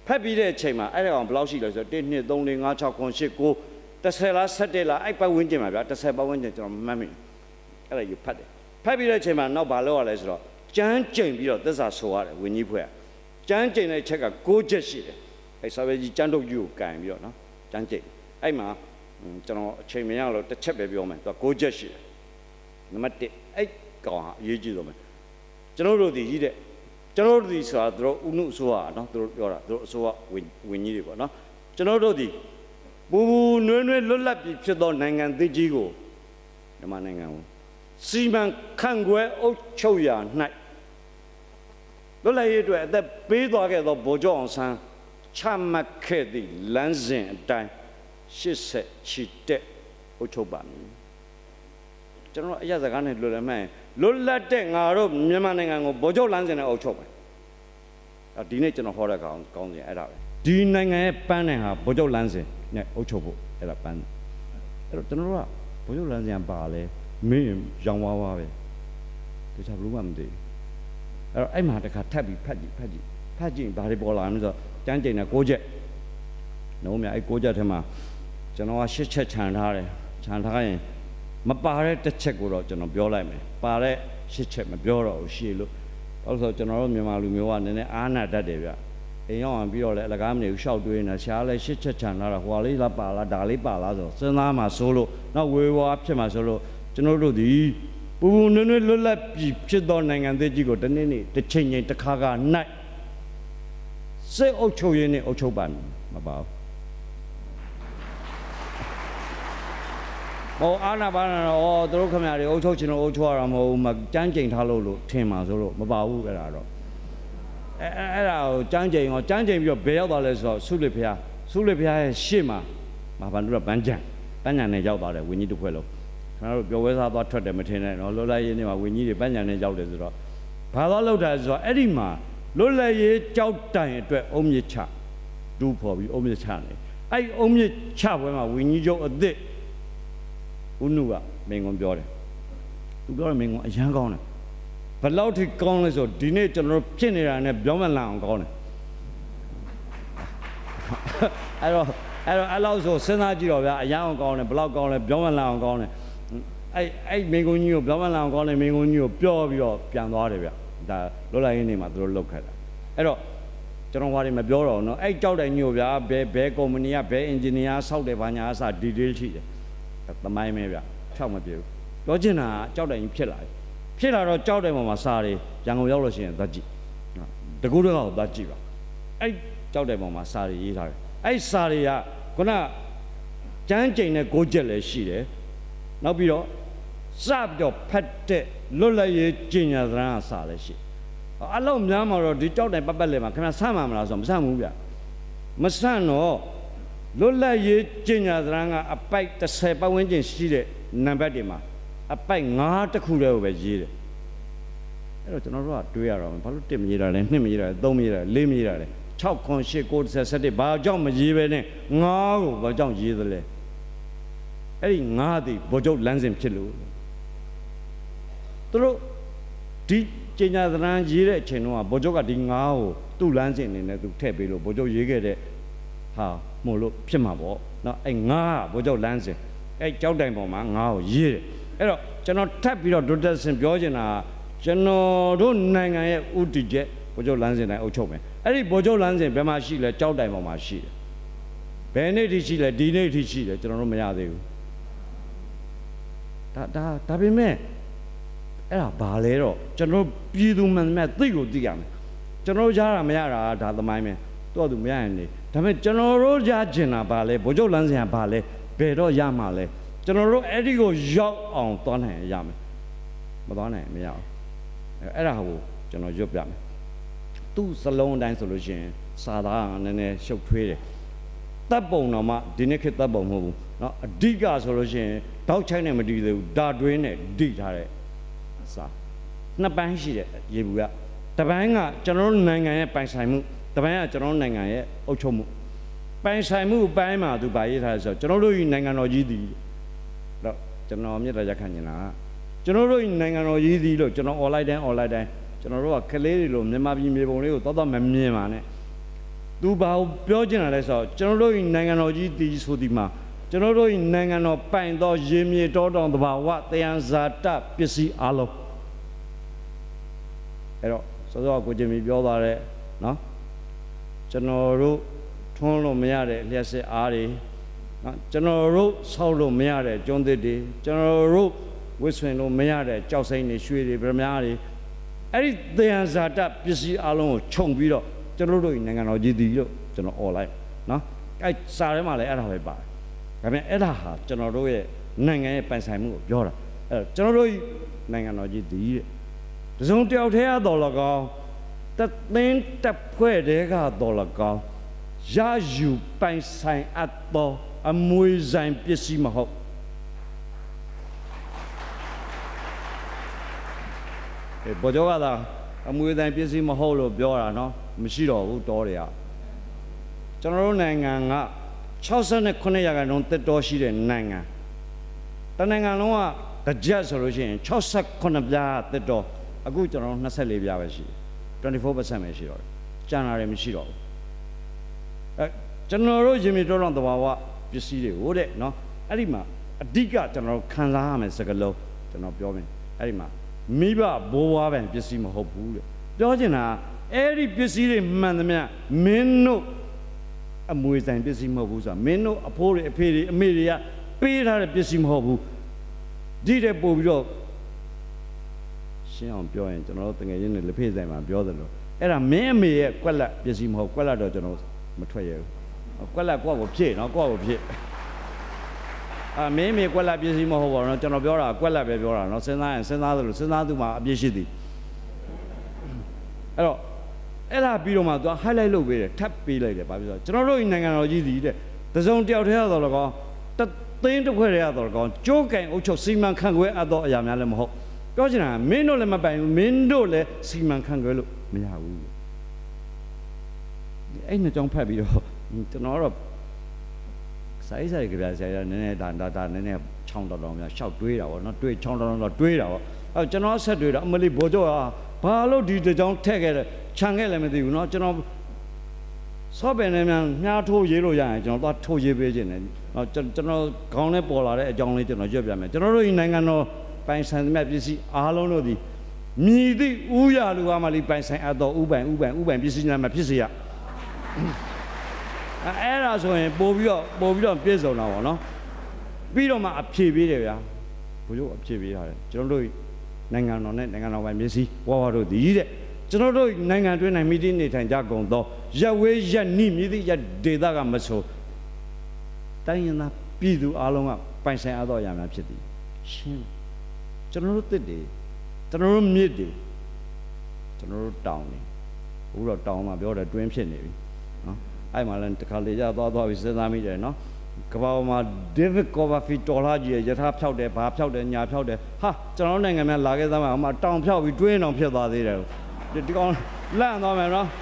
ဖတ်ပြီးတဲ့အချိန်မှာအဲ့ဒါကောင်ဘယ်လောက်ရှိလဲဆိုတော့1 2 3 4 5 6 9 8 9 10လား17လားအဲ့ပတ်ဝန်းကျင်မှာဗျာ10ပတ်ဝန်းကျင်ကျွန်တော်မှတ်မိအဲ့ဒါယူဖတ်တယ်ဖတ်ပြီးတဲ့အချိန်မှာနောက်ဘာလုပ်ရလဲဆိုတော့ကျမ်းကျိန်ပြီးတော့သစ္စာဆိုရတယ်ဝိညာဉ်ဖွဲ့ကျမ်းကျိန်တဲ့ချက်က6ချက်ရှိတယ်အဲ့စာပေကြီးကျမ်းထုတ်ကြီးကိုကန်ပြီးတော့နော်ကျမ်းကျိန်အဲ့မှာကျွန်တော်အချိန်မရလို့တစ်ချက်ပဲပြောမယ်သူက6ချက်ရှိတယ်နံပါတ်1အဲ့ကောင်ဟာအရေးကြီးဆုံးပဲကျွန်တော်တို့ဒီကြီးတဲ့ကျွန်တော်တို့ဒီဆိုတာသူတို့ဥနုအစိုးရနော်သူတို့ပြောတာသူတို့အစိုးရဝင်ကြီးတွေပေါ့နော်ကျွန်တော်တို့ဒီပူပူနွေးနွေးလွတ်လပ်ပြီးဖြစ်သောနိုင်ငံသစ်ကြီးကိုမြန်မာနိုင်ငံကိုစီမံခန့်ခွဲအုပ်ချုပ်ရာ၌လွတ်လပ်ရေးအတွက်အသက်ပေးသွားခဲ့သောဗိုလ်ချုပ်အောင်ဆန်းချမှတ်ခဲ့သည့်လမ်းစဉ်အတိုင်း80ချီတက်အုပ်ချုပ်ပါမည်ကျွန်တော်အရစကားနဲ့လွတ်လပ်မှန်းလွတ်လပ်တဲ့ငါတို့မြန်မာနိုင်ငံကိုဗိုလ်ချုပ်လမ်းစဉ်နဲ့အုပ်ချုပ်မယ်ဒီနေ့ကျွန်တော်ဟောတဲ့ကောင်းစဉ်အဲ့ဒါပဲဒီနိုင်ငံရဲ့ပန်းနိုင်ဟာဗိုလ်ချုပ်လမ်းစဉ်နဲ့အုပ်ချုပ်ဖို့အဲ့ဒါပန်းအဲ့တော့ကျွန်တော်တို့ကဗိုလ်ချုပ်လမ်းစဉ်ပါလဲမင်းရောင်ဝါးဝါပဲတခြားဘလို့မှမသိအဲ့တော့အဲ့မှာတခါထပ်ပြီးဖတ်ကြည့်ဘာတွေပေါ်လာလဲဆိုတော့ကျမ်းကျိန်တဲ့6ချက်နော်မြအဲ့6ချက်ထဲမှာကျွန်တော်က8ချက်ခြံထားတယ်ခြံထားရင်မပါတဲ့တစ်ချက်ကိုတော့ကျွန်တော်ပြောလိုက်မယ်ပါတဲ့8ချက်မပြောတော့ဘူးရှေ့လို့ဘာလို့ဆိုတော့ကျွန်တော်တို့မြန်မာလူမျိုးကနည်းနည်းအားနာတတ်တယ်ဗျအိမ်ရောက်အောင်ပြီးတော့လည်းအလကားမနေဘူးရှောက်တွေးနေရှားလဲ8ချက်ခြံထားတာဟိုလေးလားပါလားဒါလေးပါလားဆိုစဉ်းစားမှဆိုလို့နောက်ဝေဝါဖြစ်မှဆိုလို့ကျွန်တော်တို့ဒီပူပူနွေးနွေးလွတ်လပ်ပြီးဖြစ်သောနိုင်ငံသစ်ကြီးကိုတနေ့နေ့တစ်ချိန်ချိန်တစ်ခါ၌စိတ်အုပ်ချုပ်ရေးနဲ့အုပ်ချုပ်ပါမပါဘူးဟောအာနာပါနာတော့သူတို့ခမရတွေအုပ်ချုပ်ချင်လို့အုပ်ချုပ်ရတာမဟုတ်ဘူးမကြမ်းကြိန်ထားလို့ထင်ပါဆိုလို့မပါဘူးအဲ့ဒါတော့အဲ့ဒါကိုကြမ်းကြိန်ပြီးတော့ဘယ်ရောက်သွားလဲဆိုတော့ဆုလစ်ဖျားရဲ့ရှေ့မှာဘာဘာလို့ပန်းကြံနဲ့ရောက်သွားတယ်ဝင်းကြီးတစ်ခွက်လုံးခင်ဗျားတို့ပြောဝဲစားသွားထွက်တယ်မထင်နဲ့နော်လွတ်လပ်ရေးနေ့မှာဝင်းကြီးတွေပန်းကြံနဲ့ရောက်တယ်ဆိုတော့ဘာသွားလောက်တာဆိုတော့အဲ့ဒီမှာလွတ်လပ်ရေးကြောက်တိုင်အတွက်အုံမြစ်ချဒူးဖော်ပြီးအုံမြစ်ချနေအဲ့အုံမြစ်ချပွဲမှာဝင်းကြီးချုပ်အသစ်ဦးနုကမင်းကွန်ပြောတယ်သူပြောတယ်မင်းကွန်အရန်ကောင်းတယ်ဘယ်လောက်ထိကောင်းလဲဆိုဒီနေ့ကျွန်တော်တို့ဖြစ်နေတာနဲ့ပြောမလန်အောင်ကောင်းတယ်အဲ့လောက်ဆိုစဉ်းစားကြည့်တော့ဗျာအရန်အောင်ကောင်းတယ်ဘယ်လောက်ကောင်းလဲပြောမလန်အောင်ကောင်းတယ်အဲ့မင်းကွန်ကြီးကိုပြောမလန်အောင်ကောင်းတယ်မင်းကွန်ကြီးကိုပြောပြီးတော့ပြန်သွားတယ်ဗျဒါလွတ်လပ်ရေးနေ့မှာသူတို့လောက်ခတ်တာအဲ့တော့ကျွန်တော်ဘာတွေမပြောတော့ဘူးเนาะအဲ့ကြောက်တဲ့ညို့ဗျာဘယ်ကုမ္ပဏီကဘယ်အင်ဂျင်နီယာဆောက်တယ်ဘာညာအစ detail ရှိတယ်သမိုင်းပဲဗျဖြောက်မပြေဘူးပြောချင်တာကြောက်တိုင်ဖြစ်လာတော့ကြောက်တဲ့ပုံမှာစာတွေရန်ကုန်ရောက်လို့ရှိရင်သွားကြည့်တကူတော့သွားကြည့်ပါအဲ့ကြောက်တဲ့ပုံမှာစာတွေရေးထားတယ်အဲ့စာတွေကခုနကျမ်းကျိန်တဲ့6ချက်လည်းရှိတယ်နောက်ပြီးတော့စပြီးတော့ဖတ်တဲ့လွတ်လပ်ရေးကျင့်ညာသဏ္ဍာန်စာလည်းရှိအလုံးများမှာတော့ဒီကြောက်တိုင်ပတ်လေမှာခင်ဗျာဆန့်မှာမလားဆိုတော့မဆန့်ဘူးဗျမဆန့်တော့လွတ်လပ်ရေးကျင့်ညာသဏ္ဍာန်ကအပိုက်30ပတ်ဝန်းကျင်ရှိတဲ့နံပါတ်တွေမှာအပိုက်9တခုတည်းကိုပဲရေးတယ်အဲ့တော့ကျွန်တော်တို့ကတွေးရတော့ဘာလို့1မရေးတာလဲ2မရေးတာလဲ3မရေးတာလဲ4မရေးတာလဲ6 9 8 9 10 17ဘာကြောင့်မရေးပဲနဲ့9ကိုဘာကြောင့်ရေးသလဲအဲ့ဒီ9သည်ဗိုလ်ချုပ်လမ်းစဉ်ဖြစ်လို့သူတို့ဒီကျင့်ညာသဏ္ဍာန်ရေးတဲ့အချိန်တုန်းကဗိုလ်ချုပ်ကဒီ9ကိုသူ့လမ်းစဉ်အနေနဲ့သူထည့်ပေးလို့ဗိုလ်ချုပ်ရေးခဲ့တဲ့ဟာမို့လို့ဖြစ်မှာပေါ့နော်အဲ့ငါးကဗိုလ်ချုပ်လမ်းစဉ်အဲ့ကြောက်တိုင်ပေါ်မှာငါးကိုရေးတယ်အဲ့တော့ကျွန်တော်ထပ်ပြီးတော့ဒုတက်ဆင်ပြောချင်တာကျွန်တော်တို့နိုင်ငံရဲ့ဥတီချက်ဗိုလ်ချုပ်လမ်းစဉ်တိုင်းအုပ်ချုပ်မယ်အဲ့ဒီဗိုလ်ချုပ်လမ်းစဉ်ဘယ်မှာရှိလဲကြောက်တိုင်ပေါ်မှာရှိတယ်ဘယ်နေ့ထိရှိလဲဒီနေ့ထိရှိတယ်ကျွန်တော်တို့မရသေးဘူးဒါပေမဲ့အဲ့ဒါဘာလဲတော့ကျွန်တော်ပြည်သူမှန်မှန်သိကိုသိရမယ်ကျွန်တော်ရတာမရတာဒါသမိုင်းပဲတော့သူမရရင်နေဒါပေမဲ့ကျွန်တော်တို့ရကျင်တာဘာလဲဗိုလ်ချုပ်လမ်းစဉ်ကဘာလဲဘယ်တော့ရမှာလဲကျွန်တော်တို့အဲ့ဒီကိုရောက်အောင်သွားနိုင်ရမယ်မသွားနိုင်မရအောင်အဲ့ဒါကိုကျွန်တော်ရွတ်ပြမယ်သူ့စလုံးအတိုင်းဆိုလို့ရှိရင်စာသားကနည်းနည်းရှုပ်ထွေးတယ်တပ်ပုံတော့မှဒီနေ့ခေတ်တပ်ပုံမဟုတ်ဘူးเนาะအဓိကဆိုလို့ရှိရင်တောက်ချိုင်းနဲ့မတည်သေးဘူးဒါတွင်းနဲ့ဓိထားတဲ့စာနှစ်ပိုင်းရှိတယ်ရေဘူးကတစ်ပိုင်းကကျွန်တော်တို့နိုင်ငံရဲ့ပိုင်ဆိုင်မှုတပိုင်းကကျွန်တော်နိုင်ငံရဲ့အုပ်ချုပ်မှုပိုင်ဆိုင်မှုအပိုင်းမှာသူဗာရေးထားဆိုကျွန်တော်တို့နိုင်ငံတော်ကြီးသည်တော့ကျွန်တော်မြတ်တရားခံနေတာကျွန်တော်တို့နိုင်ငံတော်ကြီးသည်လို့ကျွန်တော် online တိုင်းကျွန်တော်တို့ကကလေးတွေလို့မြန်မာပြည်မြေပုံလေးကိုတော်တော်မမြင်ပါနဲ့သူဘာကိုပြောချင်တာလဲဆိုတော့ကျွန်တော်တို့နိုင်ငံတော်ကြီးတည်ဆိုဒီမှာကျွန်တော်တို့နိုင်ငံတော်ပိုင်သောရေမြေတောတောင်သဘာဝသယံဇာတပစ္စည်းအလုံးအဲ့တော့စောစောကိုချင်းမီပြောသွားတဲ့နော်ကျွန်တော်တို့ထွန်းလို့မရတဲ့လျှက်စစ်အားတွေနော်ကျွန်တော်တို့ဆောက်လို့မရတဲ့ကျွန်းသစ်တွေကျွန်တော်တို့ဝစ်ဆွင်လို့မရတဲ့ကြောက်စိမ့်တွေရွှေတွေဗမားတွေအဲ့ဒီသယံဇာတပစ္စည်းအလုံးကိုခြုံပြီးတော့ကျွန်တော်တို့နိုင်ငံတော်ကြီးတည်လို့ကျွန်တော်អော်လိုက်နော်အဲ့စာထဲမှာလည်းအဲ့ဒါပဲပါတယ်ဒါပေမဲ့အဲ့ဒါဟာကျွန်တော်တို့ရဲ့နိုင်ငံရဲ့ပိုင်ဆိုင်မှုကိုပြောတာအဲ့တော့ကျွန်တော်တို့နိုင်ငံတော်ကြီးတည်တဲ့တစုံတယောက်တည်းရတော်လကောင်းတသင်းတပ်ဖွဲ့တွေကတော်လကောင်းရယူပိုင်ဆိုင်အပ်သောအမွေဆိုင်ပစ္စည်းမဟုတ်ဘောကြောကသာအမွေဆိုင်ပစ္စည်းမဟုတ်လို့ပြောတာနော်မရှိတော့ဘူးတော်တွေကကျွန်တော်တို့နိုင်ငံက69%တက်တော်ရှိတဲ့နိုင်ငံတနိုင်ငံလုံးကကြက်ဆိုလို့ရှိရင်68ပြားတက်တော်အခုကျွန်တော်24ပြားပဲရှိတယ်24%ပဲရှိတော့တယ်ကျန်တာတွေမရှိတော့ဘူးကျွန်တော်တို့ရေမြေတောတောင်သဘာဝပစ္စည်းတွေကိုတဲ့နော်အဲ့ဒီမှာအဓိကကျွန်တော်ခံစားရမယ်စကားလုံးကျွန်တော်ပြောမယ်အဲ့ဒီမှာမိဘဘိုးဘွားပိုင်ပစ္စည်းမဟုတ်ဘူးတဲ့ပြောချင်တာအဲ့ဒီပစ္စည်းတွေမှန်သမျှမင်းတို့အမွေဆိုင်ပစ္စည်းမဟုတ်ဘူးဆိုတာမင်းတို့အဖိုးတွေအဖေတွေအမေတွေကပေးထားတဲ့ပစ္စည်းမဟုတ်ဘူးဒီတဲ့ပို့ပြီးတော့ရှင်းအောင်ပြောရင်ကျွန်တော်တို့တကယ်ချင်းနဲ့လက်ဖေးဆိုင်မှာပြောတယ်လို့အဲ့ဒါမင်းအမေရဲ့ကွက်လက်ပစ္စည်းမဟုတ်ကွက်လက်တော့ကျွန်တော်မထွက်ရဘူးကွက်လက်ကိုယ့်ကိုဖြစ်နော်ကိုယ့်ကိုဖြစ်မင်းမေကွက်လက်ပစ္စည်းမဟုတ်ပါဘူးနော်ကျွန်တော်ပြောတာကွက်လက်ပဲပြောတာနော်စဉ်းစားရင်စဉ်းစားသလိုစဉ်းစားသူမှာအပြည့်ရှိသည်အဲ့တော့အဲ့ဒါပြီးတော့မှသူက highlight လုပ်ပေးတယ်ထပ်ပေးလိုက်တယ်ဘာဖြစ်လို့ကျွန်တော်တို့နိုင်ငံတော်ကြီးစီတဲ့တစုံတယောက်တည်းရတော့လကောတသင်းတစ်ခွက်တည်းရတော့လကောကျိုးကင်အုပ်ချုပ်စီမံခန့်ခွဲအပ်သောအရာများလည်းမဟုတ်ပြောချင်တာမင်းတို့လည်းမပိုင်ဘူးမင်းတို့လည်းစီမံခန့်ခွဲလို့မရဘူးအဲ့နှစ်ကြောင်းဖတ်ပြီးတော့ကျွန်တော်တော့ဆိုင်ကြပြဆရာနည်းနည်းဒါနည်းနည်းချောင်းတော်တော်များရှောက်တွေးတာဗောနော်တွေးချောင်းတော်တော်တွေးတာဗောအဲ့ကျွန်တော်ဆက်တွေးတာအမလေးဘောကျော်ဘာလို့ဒီတကြောင်းထက်ခဲ့တယ်ခြံခဲ့လည်းမသိဘူးနော်ကျွန်တော်စောပင်နဲ့များမြားထိုးရေးလို့ရရင်ကျွန်တော်သွားထိုးရေးပေးခြင်းတယ်နော်ကျွန်တော်ခေါင်းနဲ့ပေါ်လာတဲ့အကြောင်းလေးကျွန်တော်ရွတ်ပြမယ်ကျွန်တော်တို့ဒီနိုင်ငံတော်ပိုင်ဆိုင်သမျှပစ္စည်းအားလုံးတို့ဒီမြည်သည့်ဥရလူကမှလေးပိုင်ဆိုင်အပ်သောဥပိုင်ပစ္စည်းများမှဖြစ်စေရအဲ့ဒါဆိုရင်ပို့ပြီးတော့ပြည့်စုံတာပေါ့နော်ပြီးတော့မှအဖြေပေးတယ်ဗျာဘုရားအဖြေပေးရတယ်ကျွန်တော်တို့နိုင်ငံတော်နဲ့နိုင်ငံတော်ပိုင်ပစ္စည်းဝါတို့ဒီတဲ့ကျွန်တော်တို့နိုင်ငံတွင်းနိုင်မိသည့်နေထိုင်ကြကုန်သောရက်ဝေးရက်နိမြည်သည့်ရက်ဒေသကမဆိုတိုင်းရင်းသားပြည်သူအလုံးကပိုင်ဆိုင်အပ်သောအရာများဖြစ်သည်ရှင်းကျွန်တော်တို့တစ်တွေကျွန်တော်တို့မြစ်တွေကျွန်တော်တို့တောင်တွေအခုတော့တောင်မှာပြောတယ်တွင်းဖြစ်နေပြီနော်အဲ့မှာလည်းတစ်ခါလေကြသွားပြီးစဉ်းစားမိတယ်နော်ကဘာမှာ David Copperfield တော်လာကြီးရထားဖြောက်တယ်ဘာဖြောက်တယ်ညာဖြောက်တယ်ဟာကျွန်တော်နိုင်ငံမှာလာခဲ့သမှာတောင်ဖြောက်ပြီးတွင်းတောင်ဖြစ်သွားသေးတယ်ဒီကောင်လန့်သွားမယ်နော်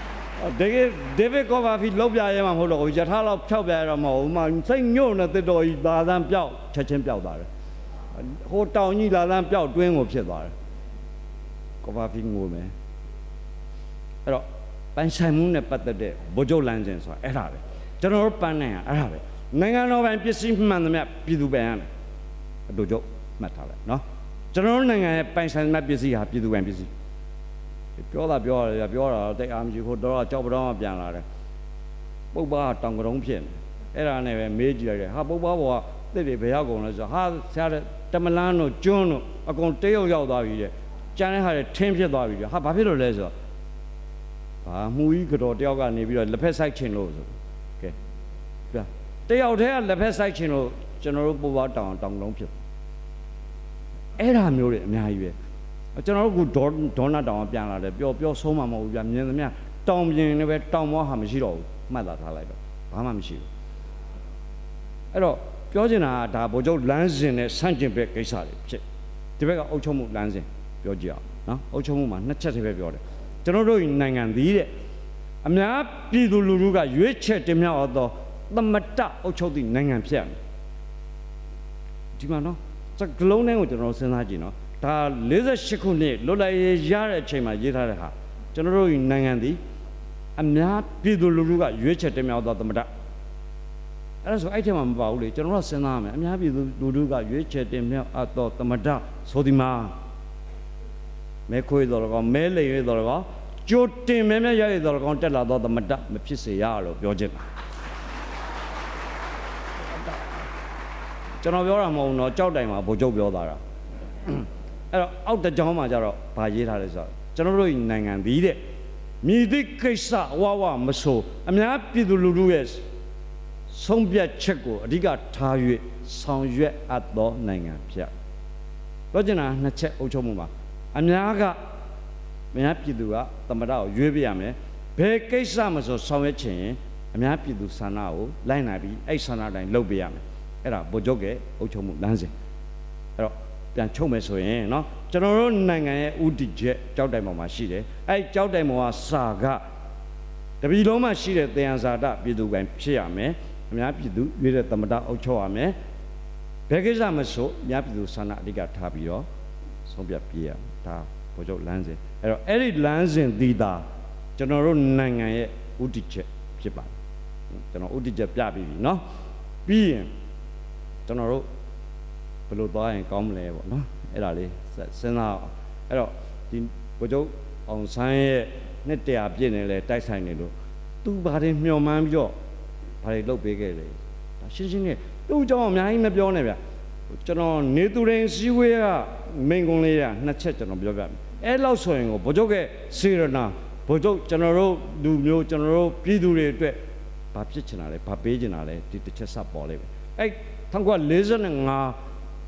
David Copperfield လောက်ပြရဲမှာမဟုတ်တော့ဘူးရထားလောက်ဖြောက်ပြရတော့မဟုတ်ဘူးမှစိတ်ညှို့နေတစ်တော်ကြီးလာသန်းပြောက်ချက်ချင်းပြောက်သွားတယ်ဟိုတောင်ကြီးလာသန်းပြောက်တွင်းကိုဖြစ်သွားတယ် Copperfield ငိုမယ်အဲ့တော့ပိုင်ဆိုင်မှုနဲ့ပတ်သက်တဲ့ဗိုလ်ချုပ်လမ်းစဉ်ဆိုတာအဲ့ဒါပဲကျွန်တော်တို့ပန်းနိုင်ရအဲ့ဒါပဲနိုင်ငံတော်ပိုင်ပစ္စည်းမှန်သမျှပြည်သူပိုင်ရမယ်အတူချုပ်မှတ်ထားလိုက်နော်ကျွန်တော်တို့နိုင်ငံရဲ့ပိုင်ဆိုင်မှုပစ္စည်းဟာပြည်သူပိုင်ပစ္စည်းပြောတာတော့တိတ်အားမကြီးဟိုတော့ကြောက်ပတော့မှပြန်လာတယ်ပုပ်ပါတောင်ကတုံးဖြစ်နေအဲ့ဒါနဲ့ပဲမေးကြည့်လိုက်တယ်ဟာပုပ်ပါဘောကတစ်တွေဘယ်ရောက်ကုန်လဲဆိုတော့ဟာဆရာတမလန်းတို့ကျွန်းတို့အကုန်တရုတ်ရောက်သွားပြီတဲ့ကျန်တဲ့ဟာတွေထင်းဖြစ်သွားပြီတဲ့ဟာဘာဖြစ်လို့လဲဆိုတော့ဘာမှုကြီးကတော့တယောက်ကနေပြီးတော့လက်ဖက်ဆိုင်ချင်လို့ဆိုကဲပြတယောက်တည်းကလက်ဖက်ဆိုင်ချင်လို့ကျွန်တော်တို့ပုပ်ပါတောင်လုံးဖြစ်အဲ့ဒါမျိုးတွေအများကြီးပဲကျွန်တော်တို့ကဒေါနာတောင်ပြန်လာတယ်ပြောဆုံးမှမဟုတ်ဘူးဗျမြင်သမျှတောင်ပြင်းလည်းပဲတောင်မောဟာမရှိတော့ဘူးမှတ်သားထားလိုက်တော့ဘာမှမရှိဘူးအဲ့တော့ပြောချင်တာကဒါဗိုလ်ချုပ်လမ်းစဉ်နဲ့ဆန့်ကျင်ဘက်ကိစ္စတွေဖြစ်ဒီဘက်ကအုပ်ချုပ်မှုလမ်းစဉ်ပြောကြည့်အောင်နော်အုပ်ချုပ်မှုမှာနှစ်ချက်တည်းပဲပြောတယ်ကျွန်တော်တို့နိုင်ငံသည်တဲ့အများပြည်သူလူထုကရွေးချယ်တင်မြှောက်သောသမတအုပ်ချုပ်သည့်နိုင်ငံဖြစ်ရမယ်ဒီမှာနော်စကလုံးတိုင်းကိုကျွန်တော်စဉ်းစားကြည့်နော်ဒါ48ခုနှစ်လွတ်လပ်ရေးရတဲ့အချိန်မှာရေးထားတဲ့ဟာကျွန်တော်တို့နိုင်ငံသည်အများပြည်သူလူထုကရွေးချယ်တင်မြှောက်သောသမ္မတအဲ့ဒါဆိုအဲ့ထက်မှမပါဘူးလေကျွန်တော်တို့စဉ်းစားရမယ်အများပြည်သူလူထုကရွေးချယ်တင်မြှောက်သောသမ္မတဆိုဒီမှာမဲခွေတော်ကောင်မဲလိမ်ရတော်ကောင်ကြိုတင်မဲမဲရရတော်ကောင်တက်လာသောသမ္မတမဖြစ်စေရလို့ပြောချင်တာကျွန်တော်ပြောတာမဟုတ်ဘူးเนาะကြောက်တိုင်မှာဗိုလ်ချုပ်ပြောတာအဲ့တော့အောက်တကြောင်းမှာကျတော့ဗာရေးထားလဲဆိုတော့ကျွန်တော်တို့နိုင်ငံသည်တဲ့မြည်သည့်ကိစ္စဝဝမဆိုအများပြည်သူလူထုရဲ့ဆုံးဖြတ်ချက်ကိုအဓိကထား၍ဆောင်ရွက်အပ်သောနိုင်ငံဖြစ်ပြောချင်တာနှစ်ချက်အုပ်ချုပ်မှုမှာအများပြည်သူကသမ္မတကိုရွေးပြရမယ်ဘယ်ကိစ္စမဆိုဆောင်ရွက်ချင်ရင်အများပြည်သူဆန္ဒကိုလိုက်နိုင်ပြီးအဲ့ဆန္ဒတိုင်းလုပ်ပေးရမယ်အဲ့ဒါဗိုလ်ချုပ်ရဲ့အုပ်ချုပ်မှုလမ်းစဉ်အဲ့တော့ပြန်ချုပ်မယ်ဆိုရင်เนาะကျွန်တော်တို့နိုင်ငံရဲ့ဥတီချက်ကြောက်တိုင်ပေါ်မှာရှိတယ်အဲ့ကြောက်တိုင်ပေါ်ကစာကတပြည်လုံးမှာရှိတဲ့တရားစာတပြည်သူကိုင်ဖြစ်ရမယ်အများပြည်သူရွေးတဲ့သမ္မတအုပ်ချုပ်ရမယ်ဘယ်ကိစ္စမဆိုအများပြည်သူဆန္ဒအဓိကထားပြီးတော့ဆုံးဖြတ်ပြရမယ်ဒါဗိုလ်ချုပ်လမ်းစဉ်အဲ့တော့အဲ့ဒီလမ်းစဉ်ဒီတာကျွန်တော်တို့နိုင်ငံရဲ့ဥတီချက်ဖြစ်ပါတယ်ကျွန်တော်ဥတီချက်ပြပြီးပြီเนาะပြီးရင်ကျွန်တော်တို့ဘယ်လိုသွားရင်ကောင်းမလဲပေါ့နော်အဲ့ဒါလေးစဉ်းစားအောင်အဲ့တော့ဒီဗိုလ်ချုပ်အောင်ဆန်းရဲ့နှစ်တရာပြည့်နေလဲတိုက်ဆိုင်နေလို့သူဘာတွေမျှော်မှန်းပြီးတော့ဘာတွေလုပ်ပေးခဲ့လဲဒါရှင်းရှင်းနဲ့သူ့အကြောင်းအများကြီးမပြောနဲ့ဗျကျွန်တော်နေသူရင်စည်းဝေးကမိန်ကုန်းလေးကနှစ်ချက်ကျွန်တော်ပြောပြမယ်အဲ့လောက်ဆိုရင်ကိုဗိုလ်ချုပ်ရဲ့စေရနာဗိုလ်ချုပ်ကျွန်တော်တို့လူမျိုးကျွန်တော်တို့ပြည်သူတွေအတွက်ဘာဖြစ်ချင်တာလဲဘာပေးချင်တာလဲဒီတစ်ချက်စပေါ်လိုက်ပဲအဲ့1945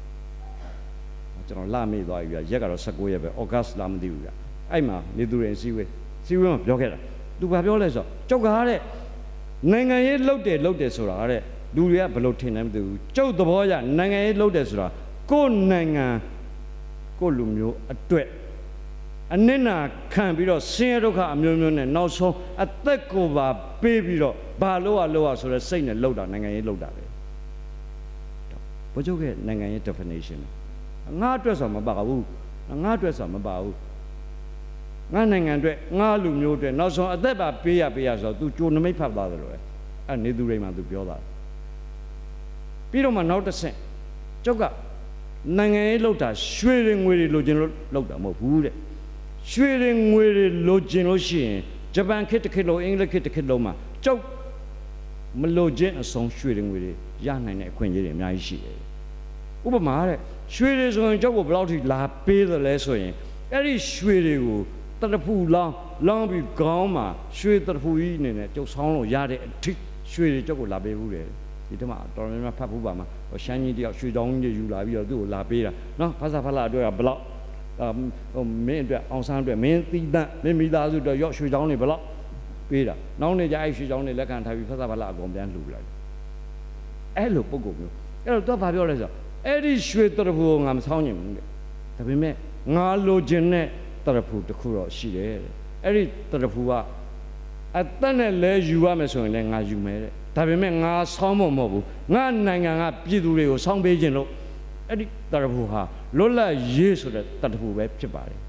ကျွန်တော်လာမေ့သွားပြီရက်ကတော့19ရက်ပဲဩဂတ်လာမသိဘူးဗျအဲ့မှာနေသူရင်စည်းဝေးမှာပြောခဲ့တာသူဘာပြောလဲဆိုတော့ကြောက်ကားတဲ့နိုင်ငံရေးလှုပ်တယ်ဆိုတာတဲ့လူတွေကဘယ်လိုထင်တယ်မသိဘူးကျုပ်သဘောရနိုင်ငံရေးလှုပ်တယ်ဆိုတာကိုယ်နိုင်ငံကိုယ်လူမျိုးအတွက်အနစ်နာခံပြီးတော့ဆင်းရဲဒုက္ခအမျိုးမျိုးနဲ့နောက်ဆုံးအသက်ကိုပါပေးပြီးတော့ဘာလို့ဆိုတဲ့စိတ်နဲ့လှုပ်တာနိုင်ငံရေးလှုပ်တာပဲဘုချုပ်ရဲ့နိုင်ငံရေး definition ငါအတွက်ဆိုမပါဘူးငါအတွက်ဆိုမပါဘူးငါနိုင်ငံအတွက်ငါလူမျိုးအတွက်နောက်ဆုံးအသက်ပါပေးရဆိုတော့ तू ကြိုနမိတ်ဖတ်သွားတယ်လို့အဲ့နေသူတွေမှ तू ပြောတာပြီးတော့မှနောက်တစ်ဆင့်ကျုပ်ကနိုင်ငံရေးလှုပ်တာရွှေတွေငွေတွေလိုချင်လို့လှုပ်တာမဟုတ်ဘူးတဲ့ရွှေတွေငွေတွေလိုချင်လို့ရှိရင်ဂျပန်ခေတ်တစ်ခေတ်လုံးအင်္ဂလိပ်ခေတ်တစ်ခေတ်လုံးမှာကျုပ်မလိုချင်အဆုံးရွှေတွေငွေတွေရနိုင်တဲ့အခွင့်အရေးတွေအများကြီးရှိတယ်ဥပမာတဲ့ရွှေတွေဆိုရင်ကျောက်ကိုဘယ်လောက်ထိလာပေးသလဲဆိုရင်အဲ့ဒီရွှေတွေကိုတရဖူလောင်းပြီးခေါင်းမှာရွှေတရဖူကြီးအနေနဲ့ကျုပ်ဆောင်းလို့ရတဲ့အထိရွှေတွေကျောက်ကိုလာပေးဘူးတယ်ဒီတမတော်များများဖတ်ဖို့ပါမှာရှမ်းကြီးတယောက်ရွှေတောင်းကြီးယူလာပြီးတော့သူ့ကိုလာပေးတာနော်ဖဆဖလာအတွက်ကဘယ်လောက်မင်းအတွက်အောင်ဆန်းအတွက်မင်းသီးတန့်မင်းမိသားစုအတွက်ရော့ရွှေတောင်းတွေဘယ်လောက်ပေးတာနောက်နေကြအဲ့ရွှေတောင်းတွေလက်ခံထားပြီးဖဆဖလာအကုန်ပြန်လှူလိုက်အဲ့လိုပုံကုန်မျိုးအဲ့တော့သူကဘာပြောလဲဆိုတော့အဲ့ဒီရွှေတရဖူကိုငါမဆောင်းချင်ဘူးတဲ့ဒါပေမဲ့ငါလိုချင်တဲ့တရဖူတစ်ခုတော့ရှိတယ်တဲ့အဲ့ဒီတရဖူကအသက်နဲ့လဲယူရမယ်ဆိုရင်လည်းငါယူမယ်တဲ့ဒါပေမဲ့ငါဆောင်းဖို့မဟုတ်ဘူးငါနိုင်ငံကပြည်သူတွေကိုဆောင်းပေးခြင်းလို့အဲ့ဒီတရဖူဟာလွတ်လပ်ရေးဆိုတဲ့တရဖူပဲဖြစ်ပါတယ်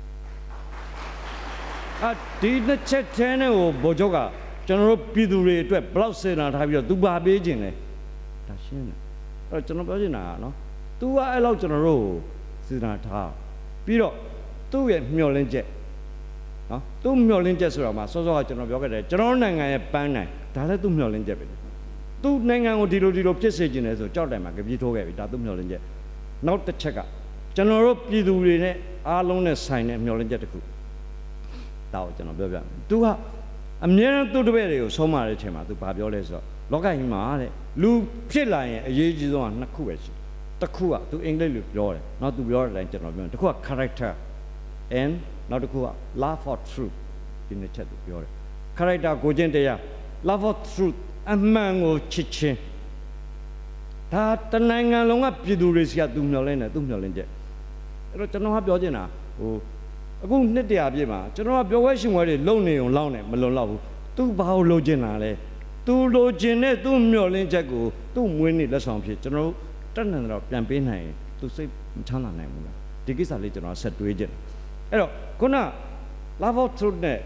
ဒီတစ်ချက်တည်းနဲ့ကိုဗိုလ်ချုပ်ကကျွန်တော်တို့ပြည်သူတွေအတွက်ဘလောက်စေနာထားပြီးတော့သူပါပေးခြင်းလဲဒါရှင်းတယ်အဲ့တော့ကျွန်တော်ပြောချင်တာကနော်သူကအဲ့လောက်ကျွန်တော်တို့စေနာထားပြီးတော့သူ့ရဲ့မျှော်လင့်ချက်နော်သူ့မျှော်လင့်ချက်ဆိုတာမှာစောစောကကျွန်တော်ပြောခဲ့တယ်ကျွန်တော်နိုင်ငံရဲ့ပန်းနိုင်ဒါလည်းသူ့မျှော်လင့်ချက်ပဲသူ့နိုင်ငံကိုဒီလိုဖြစ်စေခြင်းလဲဆိုကြောက်တိုင်မှာကြပြထိုးခဲ့ပြီဒါသူ့မျှော်လင့်ချက်နောက်တစ်ချက်ကကျွန်တော်တို့ပြည်သူတွေနဲ့အားလုံးနဲ့ဆိုင်တဲ့မျှော်လင့်ချက်တစ်ခုဒါကိုကျွန်တော်ပြောပြမယ်သူကအမြဲတမ်းသူ့တပည့်တွေကိုဆုံးမတဲ့အချိန်မှာသူဘာပြောလဲဆိုတော့လောကကြီးမှာတဲ့လူဖြစ်လာရင်အရေးကြီးဆုံးကနှစ်ခုပဲရှိတစ်ခုကသူအင်္ဂလိပ်လိုပြောတယ်နောက်သူပြောတဲ့အတိုင်းကျွန်တော်ပြောတယ်တစ်ခုက character and နောက်တစ်ခုက love for truth ဒီနှစ်ချက်သူပြောတယ် character ကိုကျင့်တရား love for truth အမှန်ကိုချစ်ခြင်းဒါတနိုင်ငံလုံးကပြည်သူတွေစီကသူမျှော်လင့်တယ်သူမျှော်လင့်ချက်အဲ့တော့ကျွန်တော်ကပြောချင်တာအခုနှစ်တရာပြည့်မှာကျွန်တော်ကပြောဝဲရှင်ဝဲတွေလုံနေုံလောက်နေမလုံလောက်ဘူးသူဘာလို့လိုချင်တာလဲသူလိုချင်တဲ့သူမျှော်လင့်ချက်ကိုသူ့မွေးနေ့လက်ဆောင်ဖြစ်ကျွန်တော်တက်နေတော့ပြန်ပေးနိုင်ရင်သူစိတ်မချမ်းသာနိုင်ဘူးလားဒီကိစ္စလေးကျွန်တော်ဆက်တွေးကြည့်အဲ့တော့ခုန love of truth နဲ့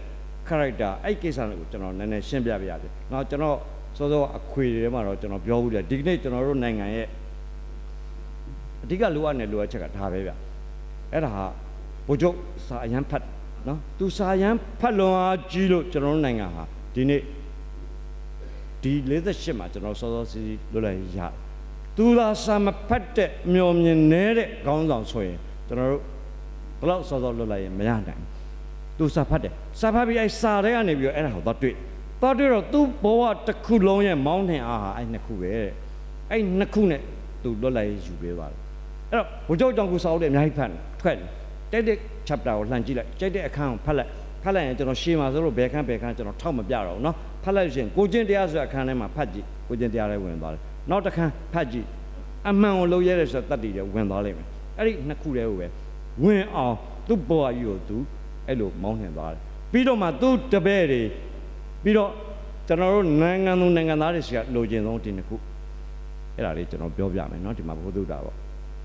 character အဲ့ကိစ္စကိုကျွန်တော်နည်းနည်းရှင်းပြပြရစီ။နောက်ကျွန်တော်စောစောအခွေတွေမှာတော့ကျွန်တော်ပြောဦးတယ်ဒီကနေ့ကျွန်တော်တို့နိုင်ငံရဲ့အဓိကလိုအပ်တဲ့လိုအပ်ချက်ကဒါပဲဗျ။အဲ့ဒါဟာဘိုလ်ချုပ်စာအရန်ဖတ်နော်သူစာအရန်ဖတ်လွန်အားကြီးလို့ကျွန်တော်တို့နိုင်ငံဟာဒီနေ့ဒီ48မှာကျွန်တော်စောစောစီးလွတ်လပ်ရသူသာစာမဖတ်တဲ့မျောမြင်နေတဲ့ခေါင်းဆောင်ဆိုရင်ကျွန်တော်တို့ဘလောက်စောစောလွတ်လပ်ရင်မရနိုင်သူစာဖတ်တယ်စာဖတ်ပြီးအဲ့စာတွေကနေပြီးတော့အဲ့ဒါကိုသွားတွေ့တော့သူ့ဘဝတစ်ခုလုံးရဲ့မောင်းနှင်အားဟာအဲ့နှစ်ခုပဲတဲ့အဲ့နှစ်ခုနဲ့သူလွတ်လပ်ယူပေးသွားတယ်အဲ့တော့ဘုကြောင့်ကြောင့်ကိုစာအုပ်တွေအများကြီးဖတ်ထွက်တယ်တဲ့ chapter ကိုလှန်ကြည့်လိုက်ကြိုက်တဲ့အခန်းကိုဖတ်လိုက်ရင်ကျွန်တော်ရှေ့မှာဆိုလို့ဘယ်ခန်းကျွန်တော်ထောက်မပြတော့ဘူးเนาะဖတ်လိုက်ရှင်ကိုကျင့်တရားဆိုတဲ့အခန်းထဲမှာဖတ်ကြည့်ကိုကျင့်တရားတွေဝင်သွားတယ်နောက်တစ်ခန်းဖတ်ကြည့်အမှန်ကိုလုပ်ရတဲ့ဆိုတတ်တည်တွေဝင်သွားလိမ့်မယ်အဲ့ဒီနှစ်ခုတည်းကိုပဲဝင်အောင်သူ့ဘဝကြီးကိုသူအဲ့လိုမောင်းနှင်သွားတယ်ပြီးတော့မှသူ့တပည့်တွေပြီးတော့ကျွန်တော်တို့နိုင်ငံသူနိုင်ငံသားတွေဆီကလိုချင်ဆုံးဒီနှစ်ခုအဲ့ဒါလေးကျွန်တော်ပြောပြမယ်เนาะဒီမှာဘုဒ္ဓတာပေါ့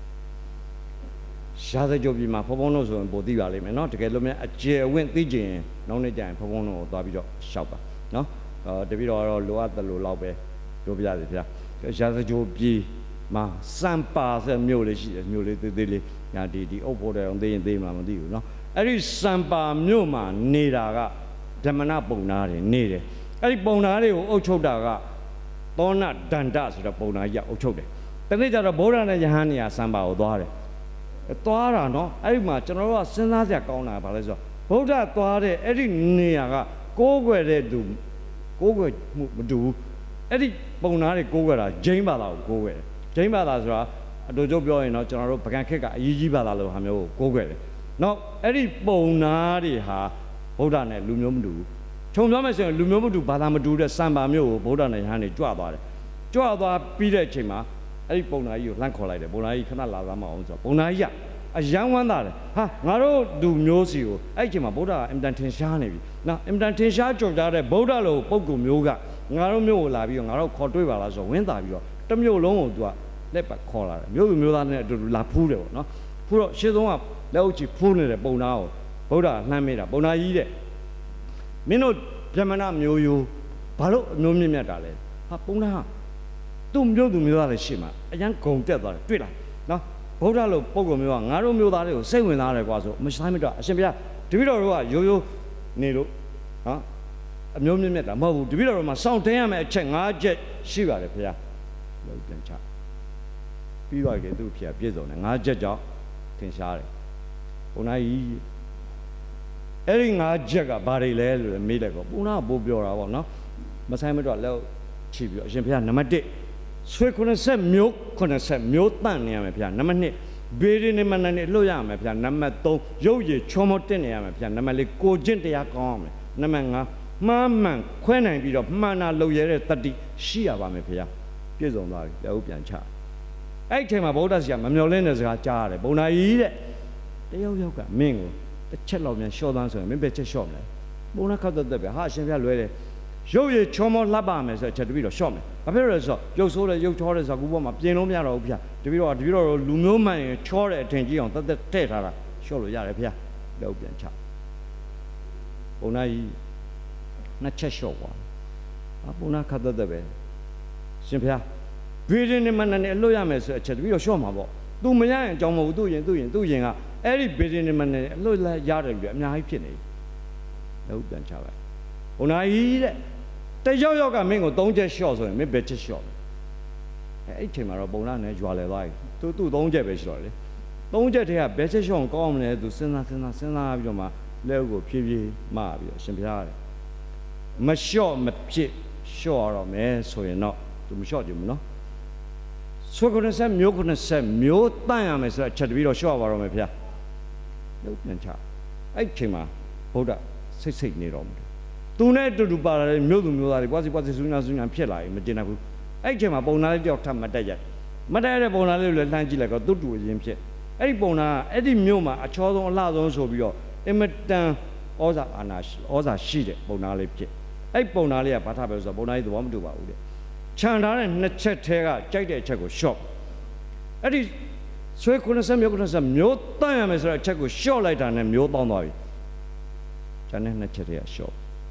ရှားစကြပြည်မှာဖုံဖုံတို့ဆိုရင်ပိုသိပါလိမ့်မယ်เนาะတကယ်လို့များအကျယ်အဝင့်သိကျင်နောက်နေ့ကျရင်ဖုံဖုံတို့ကိုသွားပြီးတော့ရှောက်ပါเนาะတပည့်တော်ကတော့လိုအပ်တယ်လို့လောက်ပဲပြောပြရစီဗျာရှားစကြပြည်မှာစံပါဆက်မြို့လေးရှိတယ်မြို့လေးသေးသေးလေးညာဒီအုပ်ဖို့တယ်အောင်သိရင်သိမှာမသိဘူးเนาะအဲ့ဒီစံပါမြို့မှာနေတာကဓမ္မနာပုံနာတွေနေတယ်အဲ့ဒီပုံနာတွေကိုအုပ်ချုပ်တာကသောဏဒန္တဆိုတဲ့ပုံနာကြီးအုပ်ချုပ်တယ်တနေ့ကျတော့ဗုဒ္ဓနဲ့ယဟန်နေရာစံပါကိုသွားတယ်သွားတာနော်အဲ့ဒီမှာကျွန်တော်တို့ကစဉ်းစားစရာကောင်းတာဗာလဲဆိုတော့ဗုဒ္ဓသွားတဲ့အဲ့ဒီနေရာကကိုးကွယ်တဲ့သူကိုးကွယ်မှုမတူဘူးအဲ့ဒီပုံနာတွေကိုးကွယ်တာဂျိန်းဘာသာကိုကိုးကွယ်တယ်ဂျိန်းဘာသာဆိုတာအတူတူပြောရင်တော့ကျွန်တော်တို့ပကံခက်ကအရေးကြီးဘာသာလို့ဟာမျိုးကိုကိုးကွယ်တယ်နောက်အဲ့ဒီပုံနာတွေဟာဗုဒ္ဓနဲ့လူမျိုးမတူဘူးခြုံပြောမယ်ဆိုရင်လူမျိုးမတူဘာသာမတူတဲ့စံပါမျိုးကိုဗုဒ္ဓနဲ့ယဟန်တွေကြွသွားတယ်ကြွသွားပြီးတဲ့အချိန်မှာအဲ့ဒီပုံနာကြီးကိုလှမ်းခေါ်လိုက်တယ်ပုံနာကြီးခဏလာသားမအောင်ဆိုတော့ပုံနာကြီးကအယံဝမ်းသာတယ်ဟာငါတို့လူမျိုးစီကိုအဲ့ဒီအချိန်မှာဗုဒ္ဓကအင်တန်ထင်ရှားနေပြီနော်အင်တန်ထင်ရှားကြော်ကြားတဲ့ဗုဒ္ဓလိုပုဂ္ဂိုလ်မျိုးကငါတို့မျိုးကိုလာပြီးတော့ငါတို့ခေါ်တွေ့ပါလားဆိုတော့ဝင်းသာပြီးတော့တမျိုးလုံးကိုသူကလက်ပတ်ခေါ်လာတယ်မျိုးလူမျိုးသားနဲ့အတူတူလာဖူးတယ်ပေါ့နော်ဖူးတော့ရှေ့ဆုံးကလက်အုပ်ကြီးဖူးနေတဲ့ပုံနာကိုဗုဒ္ဓကလှမ်းမိတာပုံနာကြီးတဲ့မင်းတို့ဗြဟ္မဏမျိုးယိုဘာလို့အမျိုးမြင့်မြတ်တာလဲဟာပုံနာသူ့မျိုးသူမျိုးသားတွေရှေ့မှာအရန်ဂုံတက်သွားတယ်တွေ့လားနော်ဗုဒ္ဓလိုပုံကောင်မျိုးကငါတို့မျိုးသားတွေကိုစိတ်ဝင်စားတယ်ကွာဆိုမဆိုင်မတော့အရှင်ဘုရားတပည့်တော်တို့ကရိုးရိုးနေလို့ဟာအမျိုးမြင့်မြတ်တာမဟုတ်ဘူးတပည့်တော်တို့မှာစောင့်တင်းရမယ်အချက်5ချက်ရှိပါတယ်ဘုရားလို့ပြန်ချပြီးသွားကြသူ့ဖေပြည့်စုံတယ်5ချက်ကြောင့်ထင်ရှားတယ်ဘုန်းကြီးအဲ့ဒီ5ချက်ကဘာတွေလဲလို့မေးလိုက်တော့ဘုန်းကပို့ပြောတာပေါ့နော်မဆိုင်မတော့လက်ချီပြီးအရှင်ဘုရားနံပါတ်1ဆွေ90မျိုး90မျိုးတန့်နေရမယ်ဗျာနံပါတ်2ဘေးရင်းနေမနဲ့လှုပ်ရမယ်ဗျာနံပါတ်3ရုပ်ရည်ချောမောတက်နေရမယ်ဗျာနံပါတ်4ကိုကျင့်တရားကောင်းရမယ်နံပါတ်5မှားမှန်ခွဲနိုင်ပြီးတော့မှန်တာလုပ်ရတဲ့တတိရှိရပါမယ်ဗျာပြည့်စုံသွားပြီလက်ဦးပြန်ချအဲ့ဒီအချိန်မှာဗုဒ္ဓဆရာမမျော်လင့်တဲ့စကားကြားရတယ်ဘုံနာကြီးတဲ့တယောက်ကမင်းကိုတစ်ချက်လောက်မြန်လျှော့သားဆိုရင်မင်းပဲချက်လျှော့မလဲဘုံနာခောက်သက်ပဲဟာအရှင်ဘုရားလွဲတယ်ရုပ်ရည်ချောမောလှပမယ်ဆိုချက်တပည့်တော့လျှော့မယ်ဘာဖြစ်လို့လဲဆိုတော့ရုပ်ဆိုးတယ်ရုပ်ချောတယ်ဆိုတော့ကူပေါ်မှာပြင်လို့မရတော့ဘူးဗျာတပည့်တော်လူမျိုးမှန်ရင်ချောတဲ့အထင်ကြီးအောင်တက်တက်ထည့်ထားတာလျှော့လို့ရတယ်ဗျာလောက်ပြန်ချဘုံနာကြီးနှစ်ချက်လျှော့သွားဘုံနာခတ်သက်ပဲရှင်ဘုရားဘေးရင်းနေမနဲ့အလွတ်ရမယ်ဆိုအချက်တပည့်တော်လျှော့မှာပေါ့သူမရရင်အကြောင်းမဟုတ်သူ့ရင်ကအဲ့ဒီဘေးရင်းနေမနဲ့အလွတ်လာရတယ်ပြီးအများကြီးဖြစ်နေလောက်ပြန်ချပါဘုံနာကြီးတဲ့တယောက်ကမင်းကို3ချက်လျှော့ဆိုရင်မင်းဘယ်ချက်လျှော့လဲအဲ့ဒီချိန်မှာတော့ပုံနာနဲ့ရွာလဲသွားပြီသူ3ချက်ပဲရှိတော့လေ3ချက်တည်းကဘယ်ချက်လျှော့ကောင်းမလဲသူစဉ်းစားပြီးတော့မှလက်ကိုဖြည်းဖြည်းမပြီးတော့ရှင်ဘုရားတဲ့မလျှော့မဖြစ်လျှော့ရတော့မယ်ဆိုရင်တော့သူမလျှော့ကြဘူးနော်ဆွေ90မျိုး90မျိုးတန့်ရမယ်ဆိုတော့ချက်တပြီးတော့လျှော့ပါတော့မယ်ဘုရားလုံးပြန်ချအဲ့ဒီချိန်မှာဗုဒ္ဓစိတ်နေတော့မယ်သူနဲ့တူတူပါလာတဲ့မြို့သူမျိုးသားတွေပွားစီစူးညာဖြစ်လာရင်မကျင်နိုင်ဘူးအဲ့ဒီချိန်မှာပုံနာလေးတယောက်ထပ်မတက်ရတဲ့ပုံနာလေးကိုလည်းလှမ်းကြည့်လိုက်တော့သူ့တူအရင်ဖြစ်အဲ့ဒီပုံနာအဲ့ဒီမြို့မှာအချောဆုံးအလှဆုံးဆိုပြီးတော့အင်မတန်ဩဇာရှိတဲ့ပုံနာလေးဖြစ်အဲ့ပုံနာလေးကဘာထပဲဆိုတော့ပုံနာလေးသဘောမတူပါဘူးတဲ့ခြံထားတဲ့2ချက်ထဲကကြိုက်တဲ့အချက်ကိုရှော့အဲ့ဒီဆွဲ90မျိုးမျိုးတန့်ရမယ်ဆိုတဲ့အချက်ကိုရှော့လိုက်တာနဲ့မျိုးတောင်းသွားပြီခြံနဲ့2ချက်ထဲကရှော့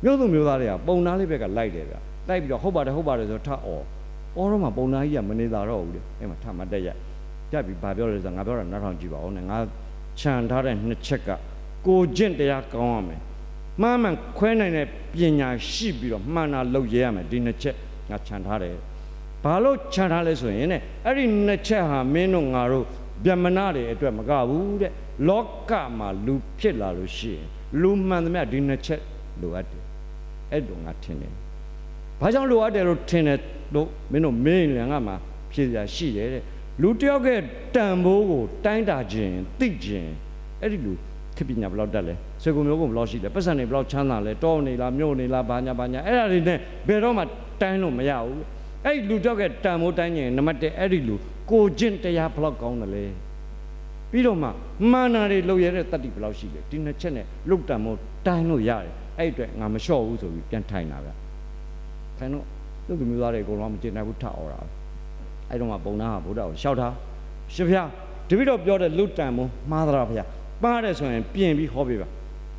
မျိုးစုံမျိုးသားတွေကပုံနာလေးဘက်ကလိုက်တယ်ဗျလိုက်ပြီးတော့ဟုတ်ပါတယ်ဆိုထအော်တော့မှပုံနာကြီးကမနေတာတော့ဘူးလေအဲ့မှာထမတက်ရက်တက်ပြီးဘာပြောလဲဆိုတော့ငါပြောတာနားထောင်ကြည့်ပါဦးနဲ့ငါခြံထားတဲ့နှစ်ချက်ကကိုကျင့်တရားကောင်းရမယ်မှန်မှန်ခွဲနိုင်တဲ့ပညာရှိပြီးတော့မှန်တာလုပ်ရရမယ်ဒီနှစ်ချက်ငါခြံထားတယ်ဘာလို့ခြံထားလဲဆိုရင်တဲ့အဲ့ဒီနှစ်ချက်ဟာမင်းတို့ငါတို့ဗျမနာတွေအတွက်မကဘူးတဲ့လောကမှာလူဖြစ်လာလို့ရှိရင်လူမှန်သမျှဒီနှစ်ချက်လိုအပ်တယ်အဲ့တော့ငါထင်တယ်ဘာကြောင့်လိုအပ်တယ်လို့ထင်တယ်လို့မင်းတို့မင်းလည်းငါမှာဖြေစရာရှိတယ်တဲ့လူတယောက်ကတန်ဖိုးကိုတိုင်းတာခြင်းသိခြင်းအဲ့ဒီလူခေပညာဘယ်လောက်တက်လဲစေကုမျိုးကိုဘယ်လောက်ရှိလဲပတ်စံနေဘယ်လောက်ချမ်းသာလဲတောနေလားမြို့နေလားဘာညာအဲ့ဒါတွေနဲ့ဘယ်တော့မှတိုင်းလို့မရဘူးအဲ့ဒီလူတယောက်ကတန်ဖိုးတိုင်းခြင်းနံပါတ်1အဲ့ဒီလူကိုကျင့်တရားဘယ်လောက်ကောင်းတယ်လဲပြီးတော့မှမာနာတွေလုပ်ရတဲ့တတ္တိဘယ်လောက်ရှိလဲဒီနှစ်ချက်နဲ့လုတ်တံမို့တိုင်းလို့ရတယ်အဲ့အတွက်ငါမလျှော့ဘူးဆိုပြီးပြန်ထိုင်တာဗျထိုင်တော့သူ့လူမျိုးသားတွေအကုန်လုံးမကျင်နိုင်ဘူးထအော်တာအဲ့တော့မှပုံနာကဗုဒ္ဓကိုလျှောက်တာရှင်ဗျာတပည့်တော်ပြောတဲ့လုတ်တံမို့မှားသလားဗျာပါတယ်ဆိုရင်ပြင်ပြီးဟောပြပါ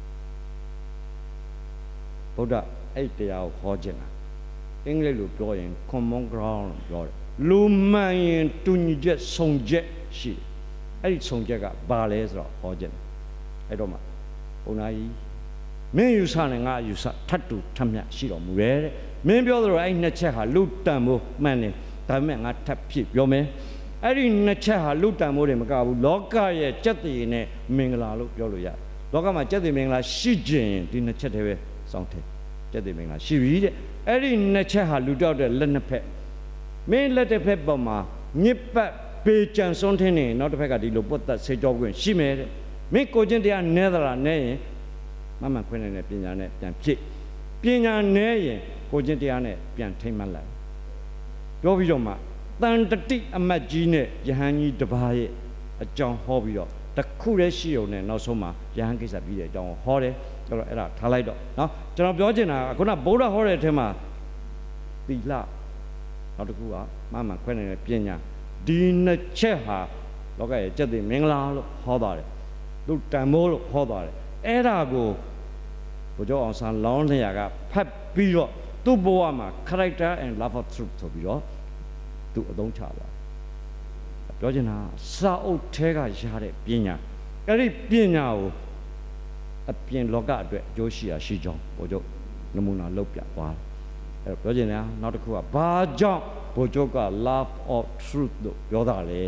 ဗုဒ္ဓအဲ့တရားကိုဟောခြင်းတာအင်္ဂလိပ်လိုပြောရင် common ground လို့ပြောတယ်လူမှန်ရင်တူညီချက်ဆုံချက်ရှိအဲ့ဒီဆုံချက်ကဘာလဲဆိုတော့ဟောခြင်းအဲ့တော့မှဘုန်းကြီးမင်းယူဆနဲ့ငါယူဆထတ်တူထမျှရှိတော်မူရဲ့တဲ့မင်းပြောသလိုအဲ့နှစ်ချက်ဟာလူတန်ဖို့မှန်တယ်ဒါပေမဲ့ငါထပ်ဖြစ်ပြောမယ်အဲ့ဒီနှစ်ချက်ဟာလူတန်ဖို့တွေမကဘူးလောကရဲ့စက်တည်နဲ့မင်္ဂလာလို့ပြောလို့ရတယ်လောကမှာစက်တည်မင်္ဂလာရှိခြင်းဒီနှစ်ချက်တည်းပဲစောင့်တယ်စက်တည်မင်္ဂလာရှိပြီတဲ့အဲ့ဒီနှစ်ချက်ဟာလူတောက်တဲ့လက်နှစ်ဖက်မင်းလက်တစ်ဖက်ပေါ်မှာမြစ်ပတ်ပေကြံစွန်းထင်းနေနောက်တစ်ဖက်ကဒီလိုပုတ်သက်ဆေးကြောခွင့်ရှိမယ်တဲ့မင်းကိုကျင့်တရားနဲသလားနဲရင်မမှန်ခွင့်နိုင်တဲ့ပညာနဲ့ပြန်ဖြစ်ပညာနဲရင်ကိုကျင့်တရားနဲ့ပြန်ထိမ့်မှတ်လိုက်ပြောပြီးတော့မှတန်တတိအမတ်ကြီးနဲ့ယဟန်ကြီးတစ်ပါးရဲ့အကြောင်းဟောပြီးတော့တခုတည်းရှိုံနဲ့နောက်ဆုံးမှာယဟန်ကိစ္စပြီးတဲ့အကြောင်းဟောတယ်ဆိုတော့အဲ့ဒါထားလိုက်တော့နော်ကျွန်တော်ပြောချင်တာကခုနဗုဒ္ဓဟောတဲ့အထက်မှာသီလနောက်တစ်ခုကမမှန်ခွင့်နိုင်တဲ့ပညာဒီနှစ်ချက်ဟာလောကရဲ့စက်တည်မင်္ဂလာလို့ဟောသွားတယ်သူတန်မိုးလို့ဟောသွားတယ်အဲ့ဒါကိုဘုရားအောင်ဆန်းလောင်းနေရကဖတ်ပြီးတော့သူ့ဘဝမှာ character and love of truth ဆိုပြီးတော့သူအသုံးချသွားပြောချင်တာစာအုပ်ထဲကရတဲ့ပညာအဲ့ဒီပညာကိုအပြင်လောကအတွက်အကျိုးရှိရာရှိကြောင်းဘုရားနမူနာလုပ်ပြသွားတယ်အဲ့ပြောချင်တာနောက်တစ်ခုကဘာကြောင့်ဘုရားက love of truth လို့ပြောတာလေ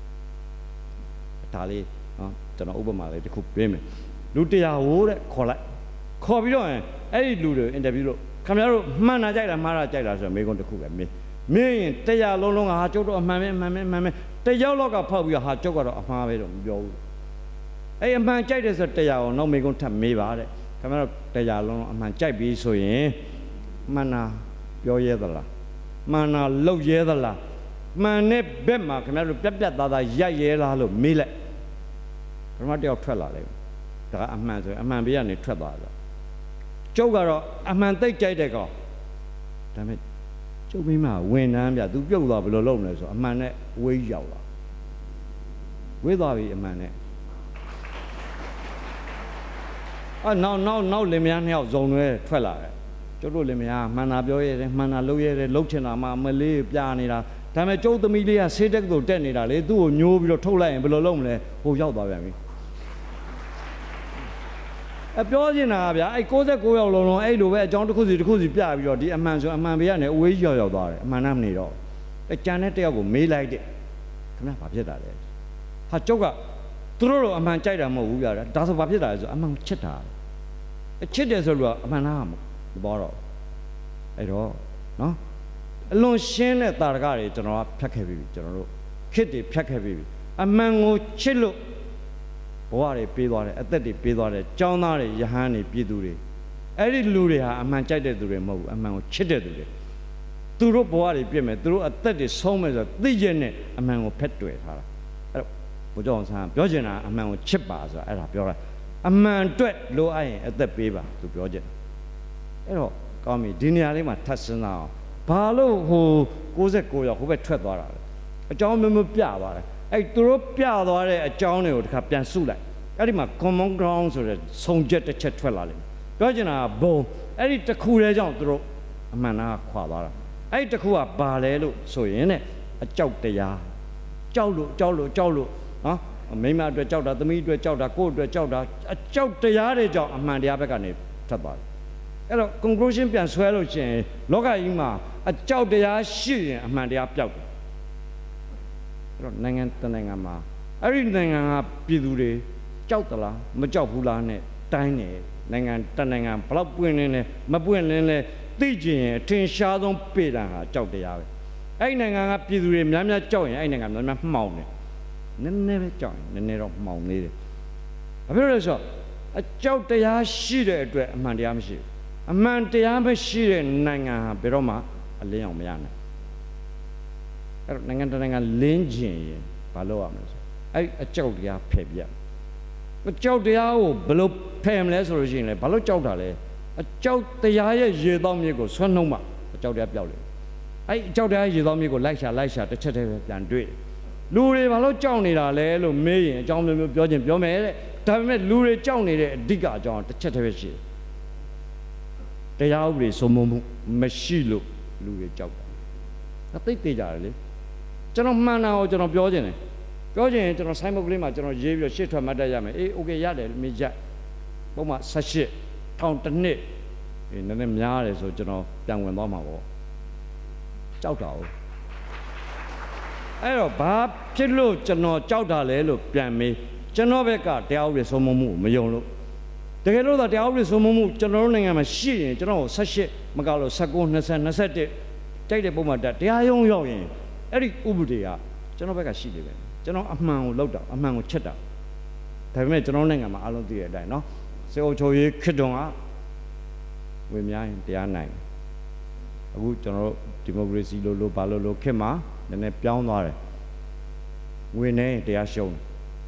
ဒါလေးနော်ကျွန်တော်ဥပမာလေးတစ်ခုပေးမယ်လူတရားဟိုတဲ့ခေါ်လိုက်ခေါ်ပြီးတော့အဲ့ဒီလူတွေအင်တာဗျူးလို့ခင်ဗျားတို့မှန်တာကြိုက်တာမှားတာကြိုက်တာဆိုတော့မိကုန်းတစ်ခုပဲမင်းရင်တရားလုံးလုံးကဟာကျုပ်တို့အမှန်ပဲတယောက်လောက်ကဖောက်ပြီးတော့ဟာကျုပ်ကတော့အမှားပဲတော့မပြောဘူးအဲ့အမှန်ကြိုက်တယ်ဆိုတရားကိုနောက်မိကုန်းထပ်မေးပါတဲ့ခင်ဗျားတို့တရားလုံးအမှန်ကြိုက်ပြီးဆိုရင်မှန်တာပြောရဲသလားမှန်တာလုပ်ရဲသလားမှန်တဲ့ဘက်မှာခင်ဗျားတို့ပြတ်သားသားရိုက်ရဲလားလို့မေးလိုက်ပထမတယောက်ထွက်လာတယ်ဒါအမှန်ဆိုရင်အမှန်ဘေးကနေထွက်သွားတယ်ကျုပ်ကတော့အမှန်သိကြိုက်တဲ့ကောင်ဒါပေမဲ့ကျုပ်မိမဝန်ထမ်းပြသူပြုတ်သွားဘယ်လိုလုပ်မလဲဆိုအမှန်နဲ့ဝေးရောက်လာဝေးသွားပြီအမှန်နဲ့နောက်လင်မယားနှစ်ယောက်ဇုံတွေထွက်လာတယ်ကျုပ်တို့လင်မယားမှန်တာပြောရတယ်မှန်တာလုပ်ရတယ်လုပ်ချင်တာမှမလေးပြနေတာဒါပေမဲ့ကျုပ်သမီးလေးကဆေးတက်ကိုတက်နေတာလေသူ့ကိုညှိုးပြီးတော့ထုတ်လိုက်ရင်ဘယ်လိုလုပ်မလဲဟိုရောက်သွားပြန်ပြီပြောချင်တာဗျာအဲ့69ရောက်လုံးအဲ့လိုပဲအကြောင်းတစ်ခုစီပြပြီးတော့ဒီအမှန်ဆိုအမှန်ဘေးကနေအဝေးကြီးရောက်သွားတယ်အမှန်နဲ့မနေတော့အကြံတဲ့တယောက်ကိုမေးလိုက်တဲ့ခင်ဗျာဘာဖြစ်တာလဲဟာကျုပ်ကသူတို့လိုအမှန်ကြိုက်တာမဟုတ်ဘူးဗျာဒါဆိုဘာဖြစ်တာလဲဆိုအမှန်ချစ်တာချစ်တယ်ဆိုလို့အမှန်လားမပေါ်တော့အဲ့တော့နော်အလွန်ရှင်းတဲ့တာရကတွေကျွန်တော်ကဖြတ်ခဲ့ပြီကျွန်တော်တို့ခစ်တွေဖြတ်ခဲ့ပြီအမှန်ကိုချစ်လို့ဘဝတွေပေးသွားတယ်အသက်တွေပေးသွားတယ်ကျောင်းသားတွေယဟန်တွေပြည်သူတွေအဲ့ဒီလူတွေဟာအမှန်ကြိုက်တဲ့သူတွေမဟုတ်ဘူးအမှန်ကိုချစ်တဲ့သူတွေသူတို့ဘဝတွေပြည့်မယ်သူတို့အသက်တွေဆုံးမယ်ဆိုတော့သိရနဲ့အမှန်ကိုဖက်တွေ့ထားတာအဲ့တော့ဘုရားအောင်ဆန်းပြောချင်တာအမှန်ကိုချစ်ပါဆိုတာအဲ့ဒါပြောတာအမှန်အတွက်လိုအပ်ရင်အသက်ပေးပါသူပြောချင်အဲ့တော့ကောင်းပြီဒီနေရာလေးမှာထပ်စဉ်းစားအောင်ဘာလို့ဟို69ရောက်ဟိုဘက်ထွက်သွားတာလဲအကြောင်းမျိုးပြသွားတယ်အဲ့သူတို့ပြသွားတဲ့အကြောင်းတွေကိုတစ်ခါပြန်စုလိုက်အဲ့ဒီမှာ common ground ဆိုတဲ့ဆုံချက်တစ်ချက်ထွက်လာလိမ့်မယ်ပြောချင်တာဘုံအဲ့ဒီတစ်ခုတည်းကြောင့်သူတို့အမှန်တရားခွာသွားတာအဲ့ဒီတစ်ခုကဘာလဲလို့ဆိုရင်တဲ့အကြောက်တရားကြောက်လို့နော်မိမအတွက်ကြောက်တာသမီးအတွက်ကြောက်တာကိုယ့်အတွက်ကြောက်တာအကြောက်တရားတွေကြောင့်အမှန်တရားဘက်ကနေထွက်သွားတယ်အဲ့တော့ conclusion ပြန်ဆွဲလို့ရှိရင်လောကကြီးမှာအကြောက်တရားရှိရင်အမှန်တရားပျောက်တယ်အဲ့တော့နိုင်ငံတနိုင်ငံမှာအဲ့ဒီနိုင်ငံကပြည်သူတွေကြောက်သလားမကြောက်ဘူးလားနဲ့တိုင်းနေနိုင်ငံတနိုင်ငံဘလောက်ပွင့်လင်းလဲမပွင့်လင်းလဲသိကျင်ရင်အထင်ရှားဆုံးပေတံဟာကြောက်တရားပဲအဲ့ဒီနိုင်ငံကပြည်သူတွေများများကြောက်ရင်အဲ့ဒီနိုင်ငံများများမှောင်တယ်နည်းနည်းပဲကြောက်ရင်နည်းနည်းတော့မှောင်နေတယ်ဘာဖြစ်လို့လဲဆိုတော့အကြောက်တရားရှိတဲ့အတွက်အမှန်တရားမရှိဘူးအမှန်တရားမရှိတဲ့နိုင်ငံဟာဘယ်တော့မှအလင်းအောင်မရနိုင်အဲ့တော့နိုင်ငံတနိုင်ငံလင်းကျင်ရင်ဘာလုပ်ရမလဲဆိုအဲ့အကြောက်တရားဖယ်ပြအကြောက်တရားကိုဘယ်လိုဖယ်မလဲဆိုလို့ရှိရင်လေဘာလို့ကြောက်တာလဲအကြောက်တရားရဲ့ရေသောမြစ်ကိုဆွနှုံးမှအကြောက်တရားပျောက်လေအဲ့အကြောက်တရားရေသောမြစ်ကိုလိုက်ရှာတစ်ချက်တည်းပဲပြန်တွေ့တယ်လူတွေဘာလို့ကြောက်နေတာလဲလို့မေးရင်အကြောင်းမျိုးပြောခြင်းပြောမယ်တဲ့ဒါပေမဲ့လူတွေကြောက်နေတဲ့အဓိကအကြောင်းတစ်ချက်တည်းပဲရှိတယ်တရားဥပဒေစိုးမိုးမှုမရှိလို့လူတွေကြောက်တာအသိသေးကြတယ်လေကျွန်တော်မှန်တာကိုကျွန်တော်ပြောခြင်းတယ်ပြောခြင်းကျွန်တော်ဆိုင်းဘုတ်ကလေးမှာကျွန်တော်ရေးပြီးတော့ရှေ့ထွက်မှတ်တတ်ရမယ်အေးโอเคရတယ်မိချက်ပုံမှန်18ထောင်တစ်နှစ်နည်းနည်းများတယ်ဆိုကျွန်တော်ပြန်ဝင်သွားမှာပေါ့ကြောက်တာဟုတ်အဲ့တော့ဘာဖြစ်လို့ကျွန်တော်ကြောက်တာလဲလို့ပြန်မေးကျွန်တော်ဘက်ကတရားဥပဒေစိုးမိုးမှုမယုံလို့တကယ်လို့တရားဥပဒေစိုးမိုးမှုကျွန်တော်တို့နိုင်ငံမှာရှိရင်ကျွန်တော်18မကလို့19 20 21တိုက်တဲ့ပုံမှန်တရားရုံးရောက်ရင်အဲ့ဒီဥပဒေကကျွန်တော်ဘက်ကရှိတယ်ပဲကျွန်တော်အမှန်ကိုလောက်တာအမှန်ကိုချက်တာဒါပေမဲ့ကျွန်တော်နိုင်ငံမှာအားလုံးသိတဲ့အတိုင်းနော်စေအုပ်ချုပ်ရေးခေတ္တကဝင်များရင်တရားနိုင်အခုကျွန်တော်တို့ဒီမိုကရေစီလို့ဘာလို့ခေတ်မှာနည်းနည်းပြောင်းသွားတယ်ဝင်နေတရားရှုံး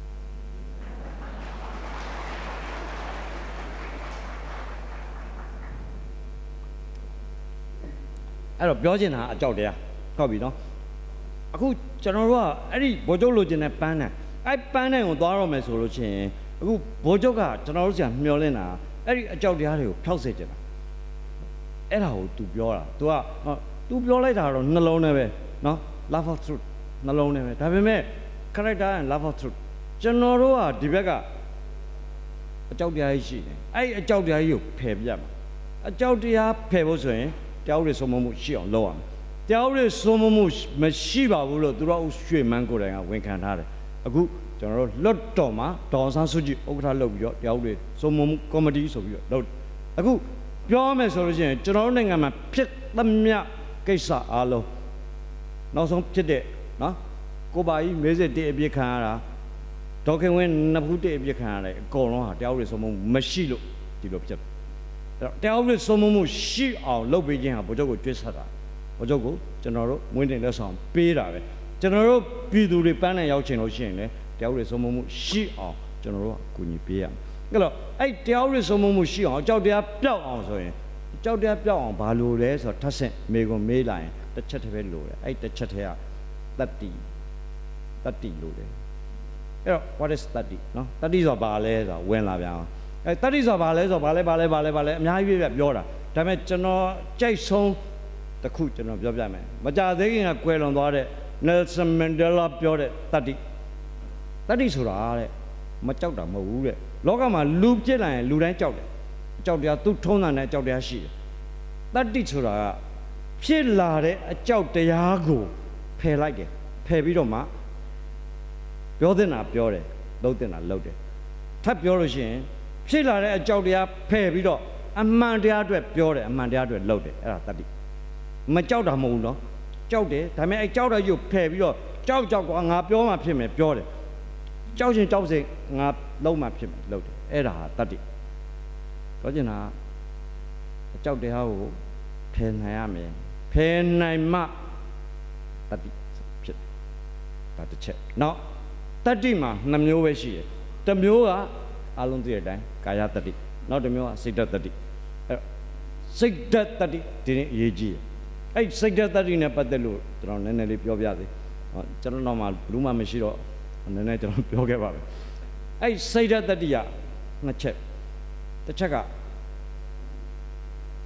အဲ့တော့ပြောချင်တာအကြောက်တရားဟုတ်ပြီနော်အခုကျွန်တော်တို့ကအဲ့ဒီဗိုလ်ချုပ်လိုချင်တဲ့ပန်းနိုင်အဲ့ပန်းနိုင်ကိုသွားတော့မယ်ဆိုလို့ချင်းအခုဗိုလ်ချုပ်ကကျွန်တော်တို့ဆရာမျှော်လင့်တာအဲ့ဒီအကြောက်တရားတွေကိုဖျောက်စေချင်တာအဲ့ဒါကို तू ပြောတာ तू က तू ပြောလိုက်တာတော့နှလုံးနဲ့ပဲနော် love of truth နှလုံးနဲ့ပဲဒါပေမဲ့ character and love of truth ကျွန်တော်တို့ကဒီဘက်ကအကြောက်တရားရှိတယ်အဲ့အကြောက်တရားကြီးကိုဖယ်ပြတ်မှာအကြောက်တရားဖယ်ဖို့ဆိုရင်တရားဥပဒေစိုးမိုးမှုရှိအောင်လုပ်ရမယ်တရားဥပဒေစိုးမိုးမှုမရှိပါဘူးလို့သူတို့ရွှေမန်းကိုယ်တိုင်ကဝန်ခံထားတယ်အခုကျွန်တော်တို့လွတ်တော်မှာဒေါ်ဆန်းစုကြည်ဥက္ကဋ္ဌလုပ်ပြီးတော့တရားဥပဒေစိုးမိုးမှုကော်မတီဆိုပြီးတော့လုပ်အခုပြောမယ်ဆိုလို့ရှိရင်ကျွန်တော်တို့နိုင်ငံမှာဖြစ်သမျှကိစ္စအားလုံးနောက်ဆုံးဖြစ်တဲ့နော်ကိုပါကြီးမေးစစ်တေးအပြစ်ခံရတာဒေါခင်ဝင်းနဖူးတေးအပြစ်ခံရတယ်အကုန်လုံးဟာတရားဥပဒေစိုးမိုးမှုမရှိလို့ဒီလိုဖြစ်တယ်တရားဥပဒေစိုးမိုးမှုရှိအောင်လုပ်ပေးခြင်းဟာဗိုလ်ချုပ်ကိုကြွေးဆက်တာဗိုလ်ချုပ်ကိုကျွန်တော်တို့ငွေတင်လက်ဆောင်ပေးတာပဲကျွန်တော်တို့ပြည်သူတွေပန်းနဲ့ရောက်ချင်လို့ရှိရင်လည်းတရားဥပဒေစိုးမိုးမှုရှိအောင်ကျွန်တော်တို့အကူအညီပေးရမယ်အဲ့တော့အဲ့တရားဥပဒေစိုးမိုးမှုရှိအောင်အကြောက်တရားပျောက်အောင်ဆိုရင်အကြောက်တရားပျောက်အောင်ဘာလို့လဲဆိုတော့ထပ်ဆင့်မေကွန်မေးလာရင်တစ်ချက်တည်းပဲလိုတယ်အဲ့တစ်ချက်တည်းကတတ္တိလိုတယ်အဲ့တော့ what is တတ္တိနော်တတ္တိဆိုတာဘာလဲဆိုတာဝင်လာပြန်အောင်အဲ့တတ္တိဆိုတာဘာလဲဆိုတော့ဘာလဲအများကြီးပြပြောတာဒါပေမဲ့ကျွန်တော်ကြိုက်ဆုံးတစ်ခုကျွန်တော်ပြောပြမယ်မကြသေးခင်ကကွယ်လွန်သွားတဲ့ Nelson Mandela ပြောတဲ့တတ္တိဆိုတာတဲ့မကြောက်တာမဟုတ်ဘူးတဲ့လောကမှာလူပြစ်လာရင်လူတိုင်းကြောက်တယ်အကြောက်တရားသူ့ထုံးစံနဲ့အကြောက်တရားရှိတယ်တတ္တိဆိုတာကဖြစ်လာတဲ့အကြောက်တရားကိုဖယ်လိုက်တယ်ဖယ်ပြီးတော့မှပြောတင်တာပြောတယ်လုပ်တင်တာလုပ်တယ်ထပ်ပြောလို့ရှိရင်ဖြစ်လာတဲ့အကြောက်တရားဖယ်ပြီးတော့အမှန်တရားအတွက်ပြောတယ်အမှန်တရားအတွက်လုပ်တယ်အဲ့ဒါတတ္တိမကြောက်တာမဟုတ်ဘူးနော်ကြောက်တယ်ဒါပေမဲ့အဲ့ကြောက်တဲ့ရုပ်ဖယ်ပြီးတော့ကြောက်ကွာငါပြောမှဖြစ်မယ်ပြောတယ်ကြောက်ရင်ကြောက်စိငါလုံးမှဖြစ်မယ်လုပ်တယ်အဲ့ဒါဟာတတ္တိပြောချင်တာအကြောက်တရားကိုဖယ်နိုင်ရမယ်ဖယ်နိုင်မှတတ္တိဖြစ်ဒါတစ်ချက်နောက်တတ္တိမှာ2မျိုးပဲရှိတယ်တစ်မျိုးကအလုံးသိတဲ့အတိုင်းကာယတတ္တိနောက်တစ်မျိုးကစိတ်တတ္တိအဲ့စိတ်တတ္တိဒီနေ့အရေးကြီးတယ်အဲ့စိတ်တတ္တိနဲ့ပတ်သက်လို့ကျွန်တော်နည်းနည်းလေးပြောပြသေးကျွန်တော်တော့မှဘူးမှမရှိတော့နည်းနည်းကျွန်တော်ပြောခဲ့ပါမယ်အဲ့စိတ်တတ္တိက2ချက်တစ်ချက်က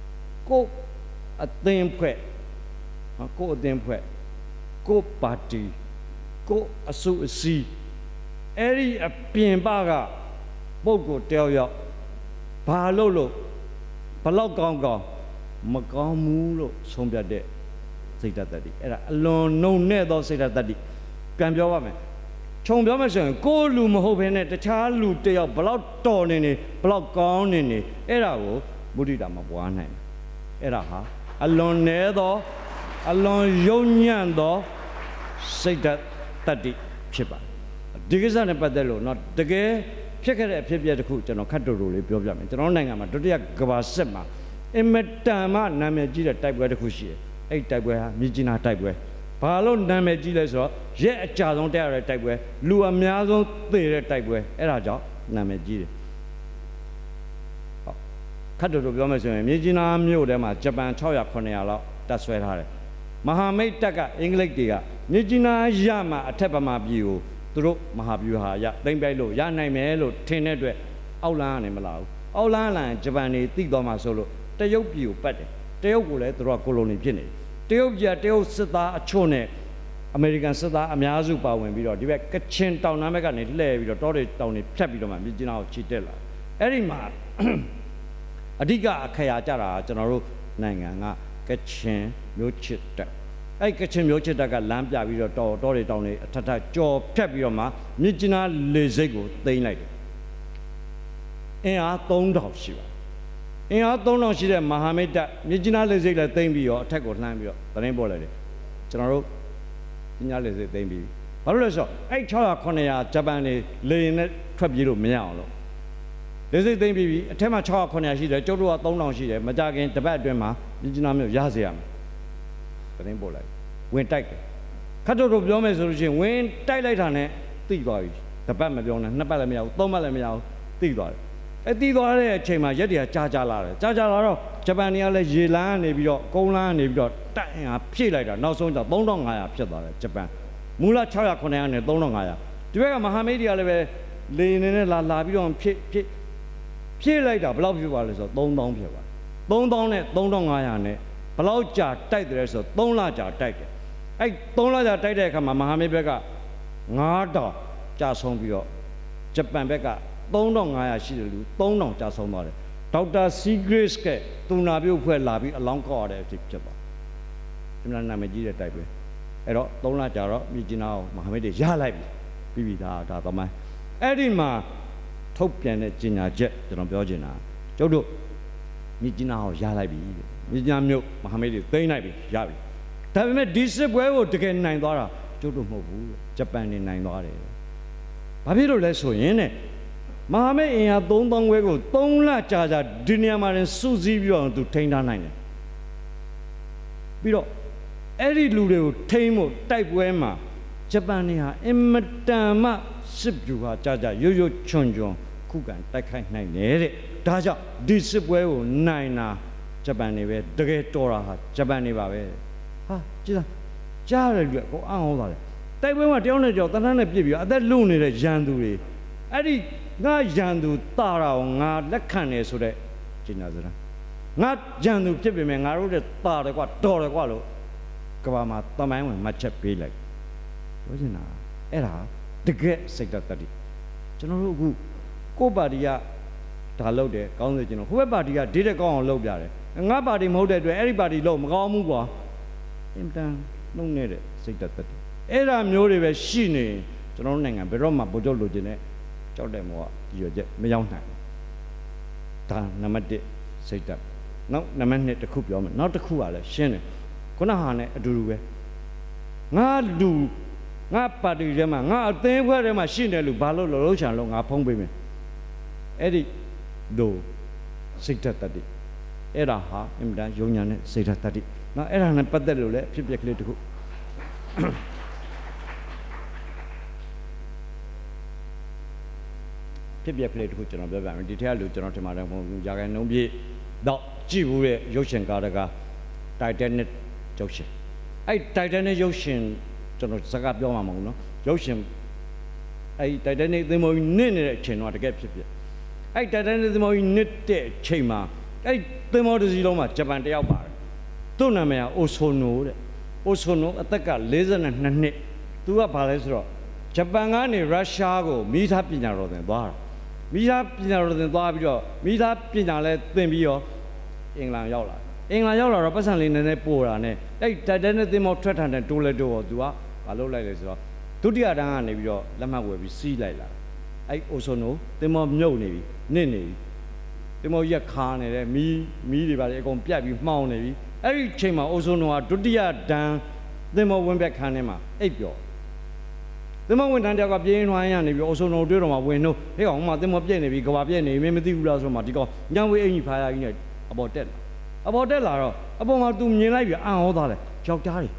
ကိုအသင်းဖွဲ့ကိုအသင်းဖွဲ့ကိုပါတီကိုအစုအစည်းအဲ့ဒီအပြင်ပကပုဂ္ဂိုလ်တယောက်ယောက်ဘာလို့ဘလောက်ကောင်းမကောင်းဘူးလို့ဆုံးဖြတ်တဲ့စိတ်ဓာတ်တတိအဲ့ဒါအလွန်နှုံနဲ့သောစိတ်ဓာတ်တတိပြန်ပြောပါမယ်ခြုံပြောမယ်ဆိုရင်ကိုလူမဟုတ်ဘဲနဲ့တခြားလူတယောက်ဘလောက်တော်နေဘလောက်ကောင်းနေအဲ့ဒါကိုမုဒိတာမပွားနိုင်အဲ့ဒါဟာအလွန်နဲသောအလွန်ယုံညံ့သောစိတ်ဓာတ်တတိဖြစ်ပါဒီကိစ္စနဲ့ပတ်သက်လို့တော့တကယ်ဖြစ်ခဲ့တဲ့အဖြစ်အပျက်တစ်ခုကျွန်တော်ခတ်တူတူလေးပြောပြမယ်ကျွန်တော်နိုင်ငံမှာဒုတိယကမ္ဘာစစ်မှာအင်မတန်မှနာမည်ကြီးတဲ့တိုက်ပွဲတစ်ခုရှိတယ်အဲ့တိုက်ပွဲဟာမြစ်ကြီးနားတိုက်ပွဲဘာလို့နာမည်ကြီးလဲဆိုတော့ရဲအကြဆုံးတက်ရတဲ့တိုက်ပွဲလူအများဆုံးသေတဲ့တိုက်ပွဲအဲ့ဒါကြောင့်နာမည်ကြီးတယ်ခတ်တူတူပြောမယ်ဆိုရင်မြစ်ကြီးနားမြို့ထဲမှာဂျပန်600 900လောက်တပ်ဆွဲထားတယ်မဟာမိတ်တပ်ကအင်္ဂလိပ်တွေကမြစ်ကြီးနားရမှာအထက်ပမာပြည်ကိုသူတို့မဟာဗျူဟာရသိမ့်ပိုက်လို့ရနိုင်မယ်လို့ထင်တဲ့အတွက်အောက်လန်းကနေမလာဘူးအောက်လန်းဂျပန်တွေတိသွားမှဆိုလို့တရုတ်ပြည်ကိုပတ်တယ်တရုတ်ကိုလည်းသူတို့ကကိုလိုနီဖြစ်နေတယ်တရုတ်ပြည်တရုတ်စစ်သားအချို့နဲ့အမေရိကန်စစ်သားအများစုပါဝင်ပြီးတော့ဒီဘက်ကချင်တောင်နားဘက်ကနေလှည့်ပြီးတော့တောတွေတောင်တွေဖြတ်ပြီးတော့မှမြစ်ကြီးနားကိုချီတက်လာအဲ့ဒီမှာအဓိကအခရာကြတာကျွန်တော်တို့နိုင်ငံကချင်မျိုးချစ်တက်အဲ့ကချင်မျိုးချစ်တက်ကလမ်းပြပြီးတော့တောတွေတောင်တွေအထထကြော်ဖြတ်ပြီးတော့မှမြစ်ကြီးနားလေဆိပ်ကိုသိမ်းလိုက်တယ်အင်အား3000ရှိပါအင်အား3000ရှိတဲ့မဟာမိတ်တပ်မြစ်ကြီးနားလေဆိပ်လည်းသိမ်းပြီးတော့အထက်ကိုလှမ်းပြီးတော့သတင်းပို့လိုက်တယ်ကျွန်တော်တို့မြစ်ကြီးနားလေဆိပ်သိမ်းပြီးဘာလို့လဲဆိုတော့အဲ့600 900ဂျပန်တွေလေရင်နဲ့ထွက်ပြေးလို့မရအောင်လို့လေဆိပ်သိမ်းပြီးအထက်မှာ600 900ရှိတယ်ကျုပ်တို့က3000ရှိတယ်မကြခင်တစ်ပတ်အတွင်းမှာမြစ်ကြီးနားမြို့ရစေရမယ်သတင်းပို့လိုက်ဝင်တိုက်တယ်ခတ်တို့ပြောမယ်ဆိုလို့ရှိရင်ဝင်တိုက်လိုက်တာနဲ့တိသွားပြီတစ်ပတ်မပြောနဲ့နှစ်ပတ်လည်းမရဘူးသုံးပတ်လည်းမရဘူးတိသွားတယ်အဲ့တိသွားတဲ့အချိန်မှာရက်တွေကကြာလာတယ်ကြာလာတော့ဂျပန်တွေကလည်းရေလန်းကနေပြီးတော့ကုန်းလန်းကနေပြီးတော့တိုက်အင်အားဖြည့်လိုက်တာနောက်ဆုံးကျ3500ဖြစ်သွားတယ်ဂျပန်မူလ600 900နဲ့3500ဒီဘက်ကမဟာမိတ်တွေကလည်းပဲလေနေနဲ့လာပြီးတော့ဖြည့်လိုက်တာဘယ်လောက်ဖြစ်ပါလဲဆိုတော့3000ဖြစ်ပါ3000နဲ့3500နဲ့ဘယ်လောက်ကြာတိုက်တယ်ဆိုတော့3လကြာတိုက်တယ်အဲ့3လကြာတိုက်တဲ့အခါမှာမဟာမိတ်ဘက်က9000ကြာဆုံးပြီးတော့ဂျပန်ဘက်က3500ရှိတယ်လူ3000ကြာဆုံးသွားတယ်ဒေါက်တာစီဂရစ်ကသူနာပြုတ်ဖွဲ့လာပြီးအလောင်းကောက်ရတဲ့အဖြစ်ဖြစ်သွားဒီမှာနာမည်ကြီးတဲ့တိုက်ပွဲအဲ့တော့3လကြာတော့မြစ်ကြီးနားကိုမဟာမိတ်တွေရလိုက်ပြီပြီးဒါသမိုင်းအဲ့ဒီမှာထုတ်ပြန်တဲ့ကြေညာချက်ကျွန်တော်ပြောချင်တာကျုပ်တို့မြစ်ကြီးနားကိုရလိုက်ပြီမြစ်ကြီးနားမြို့မဟာမိတ်တွေသိမ်းလိုက်ပြီရပြီဒါပေမဲ့ဒီစစ်ပွဲကိုတကယ်နိုင်သွားတာကျုပ်တို့မဟုတ်ဘူးဂျပန်နေနိုင်သွားတယ်ဘာဖြစ်လို့လဲဆိုရင်တဲ့မဟာမိတ်အင်အား3000ခွဲကို3လကြာဒီနေရာမှာစုစည်းပြီးတော့သူထိန်းထားနိုင်တယ်ပြီးတော့အဲ့ဒီလူတွေကိုထိန်းဖို့တိုက်ပွဲမှာဂျပန်နေဟာအင်မတန်မှစစ်ဗျူဟာကြာရွရွချွန်ခုခံတိုက်ခိုက်နိုင်တယ်တဲ့ဒါကြောင့်ဒီစစ်ပွဲကိုနိုင်တာဂျပန်နေပဲတကယ်တော်တာဟာဂျပန်နေပါပဲဟာကြည်လားကြားရတဲ့ကိုအံ့ဩသွားတယ်တိုက်ပွဲမှာတယောက်နဲ့တယောက်တန်းတန်းနဲ့ပြစ်ပြီးအသက်လုံနေတဲ့ရန်သူတွေအဲ့ဒီငါရန်သူတာတာကိုငါလက်ခံတယ်ဆိုတဲ့ကျင်ညာစရာငါရန်သူဖြစ်ပေမဲ့ငါတို့တဲ့တာတယ်ကွာတော်တယ်ကွာလို့ကဘာမှာတမိုင်းဝင်မှတ်ချက်ပေးလိုက်ပြောချင်တာအဲ့ဒါတကယ်စိတ်တတိကျွန်တော်တို့အခုကိုပါတီကဒါလုပ်တယ်ကောင်းစေကျွန်တော်ဟိုဘက်ပါတီကဒေးတဲ့ကောင်းအောင်လုပ်ပြတယ်ငါပါတီမဟုတ်တဲ့အတွက်အဲ့ဒီပါတီလုပ်မကောင်းဘူးကွာအင်တန်နှုတ်နေတဲ့စိတ်တတိအဲ့ဒါမျိုးတွေပဲရှိနေကျွန်တော်တို့နိုင်ငံဘယ်တော့မှဗိုလ်ချုပ်လိုချင်တဲ့ကြောက်တယ်မောကဒီရချက်မရောက်နိုင်ဒါနံပါတ်1စိတ်တနောက်နံပါတ်2တစ်ခုပြောမယ်နောက်တစ်ခုကလည်းရှင်းတယ်ခုနဟာနဲ့အတူတူပဲငါလူငါပါတီထဲမှာငါအသင်းဖွဲ့ထဲမှာရှိနေလို့ဘာလို့လှုပ်ချင်လို့ငါဖုံးပေးမယ်အဲ့ဒီဒိုစိတ်တတိအဲ့ဒါဟာအင်မတန်ယုံညာနဲ့စိတ်တတိနော်အဲ့ဒါနဲ့ပတ်သက်လို့လည်းဖြစ်ပျက်ကလေးတစ်ခုဖြစ်ပျက်ကလေးတစ်ခုကျွန်တော်ပြောပြမယ်ဒီထက်လူကျွန်တော်ထင်ပါတယ်ရာခိုင်နှုန်းပြည့်တော့ကြည့်ဘူးရဲ့ရုပ်ရှင်ကားတကား Titanic ရုပ်ရှင်အဲ့ Titanic ရုပ်ရှင်ကျွန်တော်စကားပြောမှာမဟုတ်နော်ရုပ်ရှင်အဲ့ Titanic သင်္ဘောကြီးနစ်နေတဲ့အချိန်တော့တကယ်ဖြစ်အဲ့ Titanic သင်္ဘောကြီးနစ်တဲ့အချိန်မှာအဲ့သင်္ဘောတစ်စီးလုံးမှာဂျပန်တယောက်ပါတယ်သူ့နာမည်ကအိုဆိုနိုတဲ့အိုဆိုနိုအသက်က42နှစ်သူကဘာလဲဆိုတော့ဂျပန်ကနေရုရှားကိုမိသားပညာတော်သင်သွားတာမိသားပညာတော်သင်သွားပြီးတော့မိသားပညာလဲသင်ပြီးတော့အင်္ဂလန်ရောက်လာတော့ပတ်စံလေးနည်းနည်းပို့တာနဲ့အဲ့တိုက်တဲ့သင်္ဘောထွက်ထန်တဲ့တိုးလက်တော့သူကမလုပ်လိုက်လေဆိုတော့ဒုတိယတန်းကနေပြီးတော့လက်မှတ်ဝယ်ပြီးစီးလိုက်လာအဲ့အိုဆိုနိုသင်္ဘောမြုပ်နေပြီနစ်နေပြီသင်္ဘောကြီးခါနေတယ်မီးတွေပါလေအကုန်ပြတ်ပြီးမှောင်နေပြီအဲ့ဒီချိန်မှာအိုဆိုနိုကဒုတိယတန်းသင်္ဘောဝင်ဘက်ခန်းထဲမှာအိပ်ပျော်သင်္ဘောဝင်တန်းတယောက်ကပြင်းထွန်းရနေပြီးအိုဆိုနိုတွေ့တော့မှဝင်နှုတ်ဟဲ့ကောင်မှသင်္ဘောပြည့်နေပြီကဘာပြည့်နေပြီမသိဘူးလားဆိုတော့မှဒီကောင်ညံဝေးအင်ကြီးဖားရကြီးနဲ့အပေါ်တက်လာတော့အပေါ်မှာသူမြင်လိုက်ပြီးအံ့ဩသွားတယ်ယောက်ျားတွေ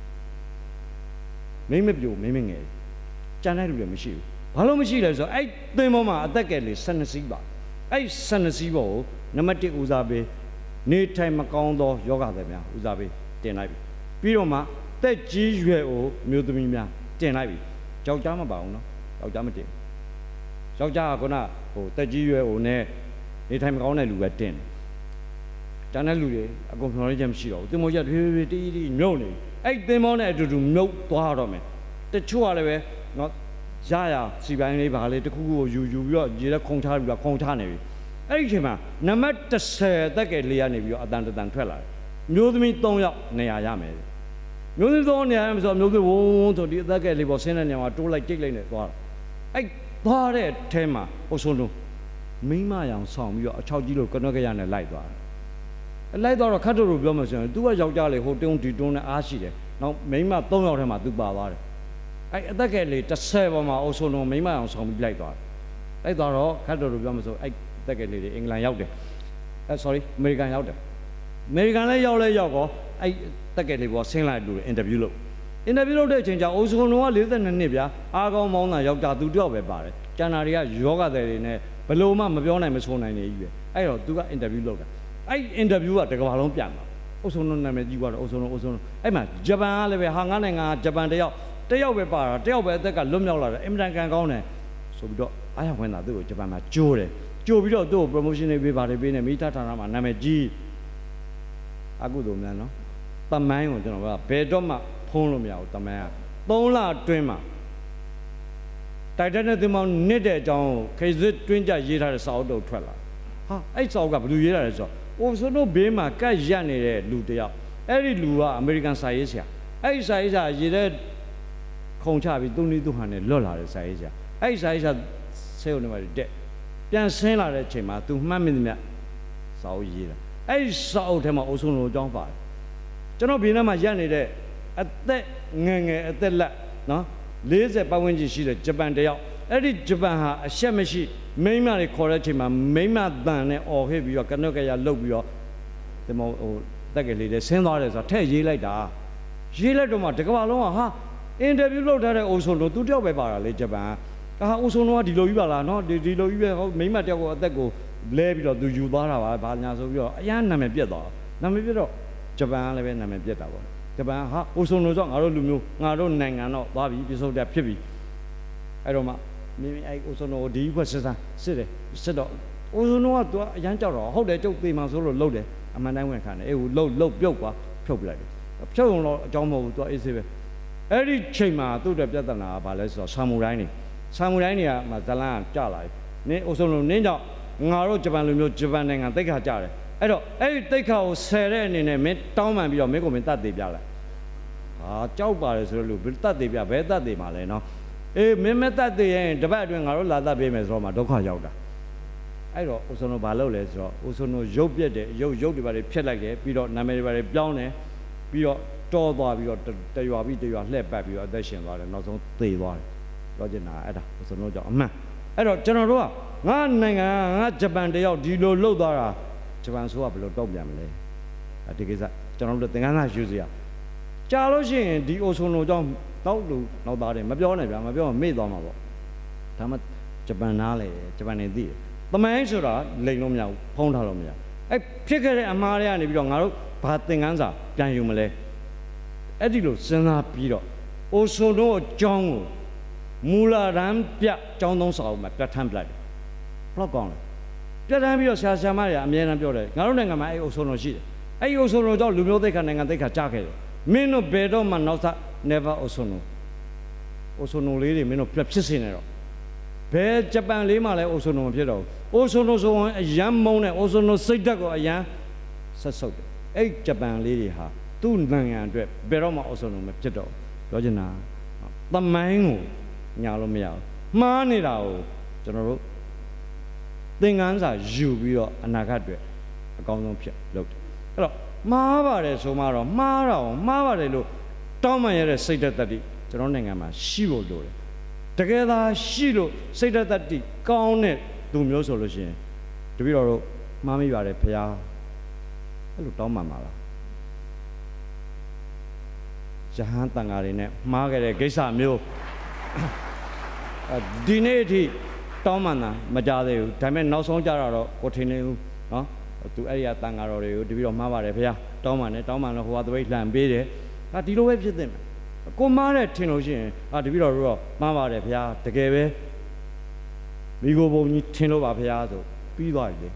မင်းမပြိုမင်းမငယ်ကြံတဲ့လူလည်းမရှိဘူးဘာလို့မရှိလဲဆိုတော့အဲ့သင်္ဘောမှာအသက်ကယ်လေး12စီးပါအဲ့12စီးပေါ်ကိုနံပါတ်1ဦးစားပေးနေထိုင်မကောင်းသောယောဂသည်များဦးစားပေးတင်လိုက်ပြီပြီးတော့မှတက်ကြီးရွယ်အိုမျိုးသမီးများတင်လိုက်ပြီယောက်ျားမပါဘူးနော်ယောက်ျားမတင်ယောက်ျားကခုနဟိုတက်ကြီးရွယ်အိုနဲ့နေထိုင်မကောင်းတဲ့လူပဲတင်တယ်တန်းတဲ့လူတွေအကုန်မျှော်လင့်ချက်မရှိတော့ဘူးသင်္ဘောကြီးတီးမြုပ်နေအဲ့သင်္ဘောနဲ့အတူတူမြုပ်သွားတော့မယ်တချို့ကလည်းပဲနော်ရစီပိုင်းလေးပါလေတခုခုကိုယူပြီးတော့ရေလက်ခုံချပြီးတော့ခုံချနေပြီအဲ့ဒီအချိန်မှာနံပါတ်10တက်ကယ်လေးကနေပြီးတော့အတန်ထွက်လာတယ်မျိုးသမီး3ယောက်နေရာရမယ်မျိုးသမီး3နေရာရမယ်ဆိုတော့မျိုးသမီးဝုန်းဆိုဒီအသက်ကယ်လေးပေါ်ဆင်းတဲ့နေရာမှာတိုးလိုက်ကြိတ်လိုက်နေသွားတာအဲ့သွားတဲ့အထဲမှာအိုဆိုနိုမိမရောင်ဆောင်ပြီးတော့အချောက်ကြီးလို့ကနွက်ကရနဲ့လိုက်သွားတယ်လိုက်တော့ခတ်တို့လိုပြောမှဆိုရင် तू ကယောက်ျားလေဟိုတုံးဒီတုံးနဲ့အားရှိတယ်နောက်မိန်းမ3ယောက်ထဲမှာ तू ပါသွားတယ်အဲ့အသက်ကယ်လေ10ပေါ်မှာအိုဆိုနိုမိန်းမအောင်ဆောင်ပြီးလိုက်သွားတယ်လိုက်သွားတော့ခတ်တို့လိုပြောမှဆိုအဲ့အသက်ကယ်လေတွေအင်္ဂလန်ရောက်တယ်sorry အမေရိကန်ရောက်တယ်အမေရိကန်လည်းရောက်ကောအဲ့အသက်ကယ်လေပေါ်ဆင်းလိုက်လို့အင်တာဗျူးလုပ်တဲ့အချိန်ကျအိုဆိုနိုက42နှစ်ဗျာအားကောင်းမောင်းတာယောက်ျား तू တယောက်ပဲပါတယ်ကျန်တာတွေကယောဂသည်တွေနဲ့ဘယ်လိုမှမပြောနိုင်မဆိုနိုင်နေကြီးပဲအဲ့တော့ तू ကအင်တာဗျူးလုပ်တာအဲ့အင်တာဗျူးကတကဘာလုံးပြန်လာအိုဆိုနိုနာမည်ကြီးသွားတော့အိုဆိုနိုအဲ့မှာဂျပန်ကလည်းပဲဟာငါနိုင်ငံကဂျပန်တယောက်ပဲပါတာတယောက်ပဲအသက်ကလွတ်မြောက်လာတယ်အင်မတန်ကန်ကောင်းတယ်ဆိုပြီးတော့အားရဝင်တာသူ့ကိုဂျပန်မှာကြိုးပြီးတော့သူ့ကို promotion တွေပေးပါတယ်ပေးနေမိသားဌာနမှာနာမည်ကြီးအခုတို့များနော်တမိုင်းကိုကျွန်တော်ကဘယ်တော့မှဖုံးလို့မရဘူးတမိုင်းက3လအတွင်းမှာတိုက်တဲ့သင်္ဘောနစ်တဲ့အကြောင်းကိုခေစစ်တွင်းကြရေးထားတဲ့စာအုပ်တုပ်ထွက်လာဟာအဲ့စာအုပ်ကဘယ်လိုရေးထားလဲဆိုတော့အိုဆိုနိုဘေးမှာကတ်ရက်နေတဲ့လူတယောက်အဲ့ဒီလူကအမေရိကန်စာရေးဆရာအဲ့ဒီစာရေးဆရာရေးတဲ့ခုံချပြီးသူ့နည်းသူ့ဟန်နဲ့လွတ်လာတဲ့စာရေးဆရာအဲ့ဒီစာရေးဆရာဆေးရုံထဲမှာတက်ပြန်ဆင်းလာတဲ့အချိန်မှာသူမှတ်မိသမျှစာအုပ်ရေးတာအဲ့ဒီစာအုပ်ထဲမှာအိုဆိုနိုအကြောင်းပါတယ်ကျွန်တော်ဘေးနားမှာရက်နေတဲ့အသက်ငယ်အသက်လက်နော်40ပတ်ဝန်းကျင်ရှိတဲ့ဂျပန်တယောက်အဲ့ဒီဂျပန်ဟာအရှက်မရှိမိန်းမတွေခေါ်တဲ့အချိန်မှာမိန်းမတန်နဲ့အော်ဟစ်ပြီးတော့ကနုတ်ကရလှုပ်ပြီးတော့ဒီမောဟိုတက်ကလေးတွေဆင်းသွားတယ်ဆိုတော့ထည့်ရေးလိုက်တော့မှတကဘာလုံးကဟာအင်တာဗျူးလုပ်ထားတဲ့အိုဆိုနိုသူတယောက်ပဲပါတာလေဂျပန်ဟာအိုဆိုနိုကဒီလိုကြီးပါလားနော်ဒီလိုကြီးပဲဟိုမိန်းမတယောက်ကိုအသက်ကိုလဲပြီးတော့သူယူသွားတာပါဘာညာဆိုပြီးတော့အရန်နာမည်ပြတ်သွားနာမည်ပြတ်တော့ဂျပန်ကလည်းပဲနာမည်ပြတ်တာပေါ့ဂျပန်ဟာအိုဆိုနိုဆိုငါတို့လူမျိုးငါတို့နိုင်ငံတော့သွားပြီပြစုံတက်ဖြစ်ပြီအဲ့တော့မှမိမိအဲ့အိုဆိုနိုဒီဘက်စစ်တော့အိုဆိုနိုကသူကအရန်ကြောက်တော့ဟုတ်တယ်ကျုပ်သေးမှဆိုလို့လှုပ်တယ်အမှန်တိုင်းဝင်ခံတယ်အေးဟိုလှုပ်ပြုတ်သွားဖြုတ်ပလိုက်တယ်ဖြုတ်တော့အကြောင်းမဟုတ်ဘူးသူကအေးဆေးပဲအဲ့ဒီချိန်မှာသူ့အတွက်ပြဿနာကဘာလဲဆိုတော့ဆာမူတိုင်းတွေကမှဇလန်းကကြလာတယ်နင်းအိုဆိုနိုနင်းကြောင့်ငါတို့ဂျပန်လူမျိုးဂျပန်နိုင်ငံတိတ်ခါကြတယ်အဲ့တော့အဲ့ဒီတိတ်ခါကိုဆယ်တဲ့အနေနဲ့မင်းတောင်းပန်ပြီးတော့မင်းကိုမင်းတတ်သေးပြလိုက်ဟာကြောက်ပါတယ်ဆိုလို့လူတတ်သေးပြဘယ်တတ်သေးမှာလဲနော်အေးမင်းမတတ်သေးရင်တပတ်အတွင်းငါတို့လာတတ်ပေးမယ်ဆိုတော့မှဒုက္ခရောက်တာအဲ့တော့အိုဆိုနိုဘာလုပ်လဲဆိုတော့အိုဆိုနိုရုပ်ပြက်တယ်ရုပ်တွေပါတွေဖြတ်လိုက်တယ်ပြီးတော့နာမည်တွေပါတွေပြောင်းတယ်ပြီးတော့တောသွားပြီးတော့တရွာလှည့်ပတ်ပြီးတော့အသက်ရှင်သွားတယ်နောက်ဆုံးသေသွားတယ်ပြောချင်တာအဲ့ဒါအိုဆိုနိုကြောင့်အမှန်အဲ့တော့ကျွန်တော်တို့ကငါနိုင်ငံငါဂျပန်တယောက်ဒီလိုလှုပ်သွားတာဂျပန်ဆိုကဘယ်လိုတောက်ပြန်မလဲဒီကိစ္စကျွန်တော်တို့သင်္ကန်းသားယူစရာကြာလို့ရှိရင်ဒီအိုဆိုနိုကြောင့်နောက်သားတယ်မပြောနဲ့ဗျာမပြောမေ့သွားမှာပေါ့ဒါမှဂျပန်နားလေဂျပန်နေသိတယ်သမိုင်းဆိုတာလိန်လို့မရဘူးဖုံးထားလို့မရအဲ့ဖြစ်ခဲ့တဲ့အမှားတွေကနေပြီးတော့ငါတို့ဘာသင်္ကန်းစာပြန်ယူမလဲအဲ့ဒီလိုစဉ်းစားပြီးတော့အိုဆိုနိုအကြောင်းကိုမူလာရန်ပြအကြောင်းသုံးစာအုပ်မှာပြဋ္ဌာန်းပလိုက်တယ်ဘလောက်ကောင်းလဲပြတ်တမ်းပြီးတော့ဆရာမတွေအမြဲတမ်းပြောတယ်ငါတို့နိုင်ငံမှာအဲ့အုပ်စုံတော်ရှိတယ်အဲ့အုပ်စုံတော်ကြောင့်လူမျိုးသိက္ခာနိုင်ငံသိက္ခာကြားခဲ့တယ်မင်းတို့ဘယ်တော့မှနောက်ထပ် never အုပ်စုံတော်လေးတွေမင်းတို့ဖြစ်စေနေတော့ဘယ်ဂျပန်လေးမှလည်းအုပ်စုံတော်မဖြစ်တော့ဘူးအုပ်စုံတော်ဆိုရင်အယမ်းမုန်းတဲ့အုပ်စုံတော်စိတ်ဓာတ်ကိုအယမ်းဆက်ဆုပ်တယ်အဲ့ဂျပန်လေးတွေဟာသူ့နိုင်ငံအတွက်ဘယ်တော့မှအုပ်စုံတော်မဖြစ်တော့ပြောချင်တာသမိုင်းကိုညာလို့မရဘူးမှားနေတာကိုကျွန်တော်တို့သင်္ကန်းစာယူပြီးတော့အနာဂတ်အတွက်အကောင်းဆုံးဖြစ်လုပ်တယ်အဲ့တော့မှားပါတယ်ဆိုမှတော့မှားတော့မှားပါတယ်လို့တောင်းပန်ရတဲ့စိတ်ဓာတ်တတိကျွန်တော်နိုင်ငံမှာရှိဖို့လိုတယ်တကယ်သာရှိလို့စိတ်ဓာတ်တတိကောင်းတဲ့သူမျိုးဆိုလို့ရှိရင်တပည့်တော်တို့မှားမိပါတယ်ဖခင်အဲ့လိုတောင်းပန်ပါလားယဟန်တန်ဃာတွေနဲ့မှားခဲ့တဲ့ကိစ္စမျိုးဒီနေ့အထိတောင်းပန်တာမကြသေးဘူးဒါပေမဲ့နောက်ဆုံးကြတော့ကိုထင်နေဘူးနော်သူအဲ့ဒီအတန်ဃာတော်တွေကိုတပည့်တော်မှားပါတယ်ဖခင်တောင်းပန်တယ်တောင်းပန်လို့ဟိုကသပိတ်လှန်ပေးတယ်ဒါဒီလိုပဲဖြစ်သင့်တယ်ကိုမှားတဲ့ထင်လို့ရှိရင်တပည့်တော်တို့တော့မှားပါတယ်ဖခင်တကယ်ပဲမိကိုဘုံကြီးထင်လို့ပါဖခင်ဆိုပြီးသွားပြီလေ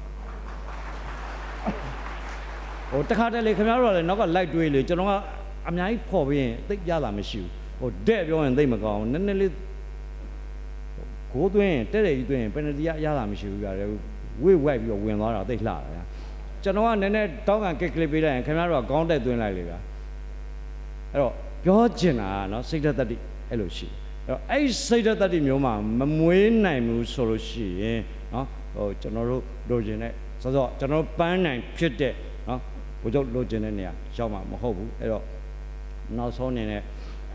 ဟိုတခါတည်းလေခင်ဗျားတို့ကလည်းနောက်ကလိုက်တွေးလေကျွန်တော်ကအများကြီးဖော်ပြီးရင်သိရတာမရှိဘူးဟိုတဲ့ပြောရင်သိမကောင်းနည်းနည်းလေးကိုသွင်းတဲ့တဲ့ကြီးသွင်းပယ်နတီရတာမရှိဘူးကြတယ်ဝိဝိုက်ပြီးတော့ဝင်သွားတာသိလှတာဗျာကျွန်တော်ကနည်းနည်းတောင်းကန်ကစ်ကလစ်ပေးလိုက်ရင်ခင်ဗျားတို့ကခေါင်းတက်သွင်းလိုက်လေဗျာအဲ့တော့ပြောချင်တာကနော်စိတ်ဓာတ်တတိအဲ့လိုရှိအဲ့တော့အဲ့စိတ်ဓာတ်တတိမျိုးမှာမမွေးနိုင်ဘူးဆိုလို့ရှိရင်နော်ဟိုကျွန်တော်တို့လိုချင်တဲ့စောစောကျွန်တော်ပန်းနိုင်ဖြစ်တဲ့နော်ဘုချုပ်လိုချင်တဲ့နေရာရောက်မှာမဟုတ်ဘူးအဲ့တော့နောက်ဆုံးအနေနဲ့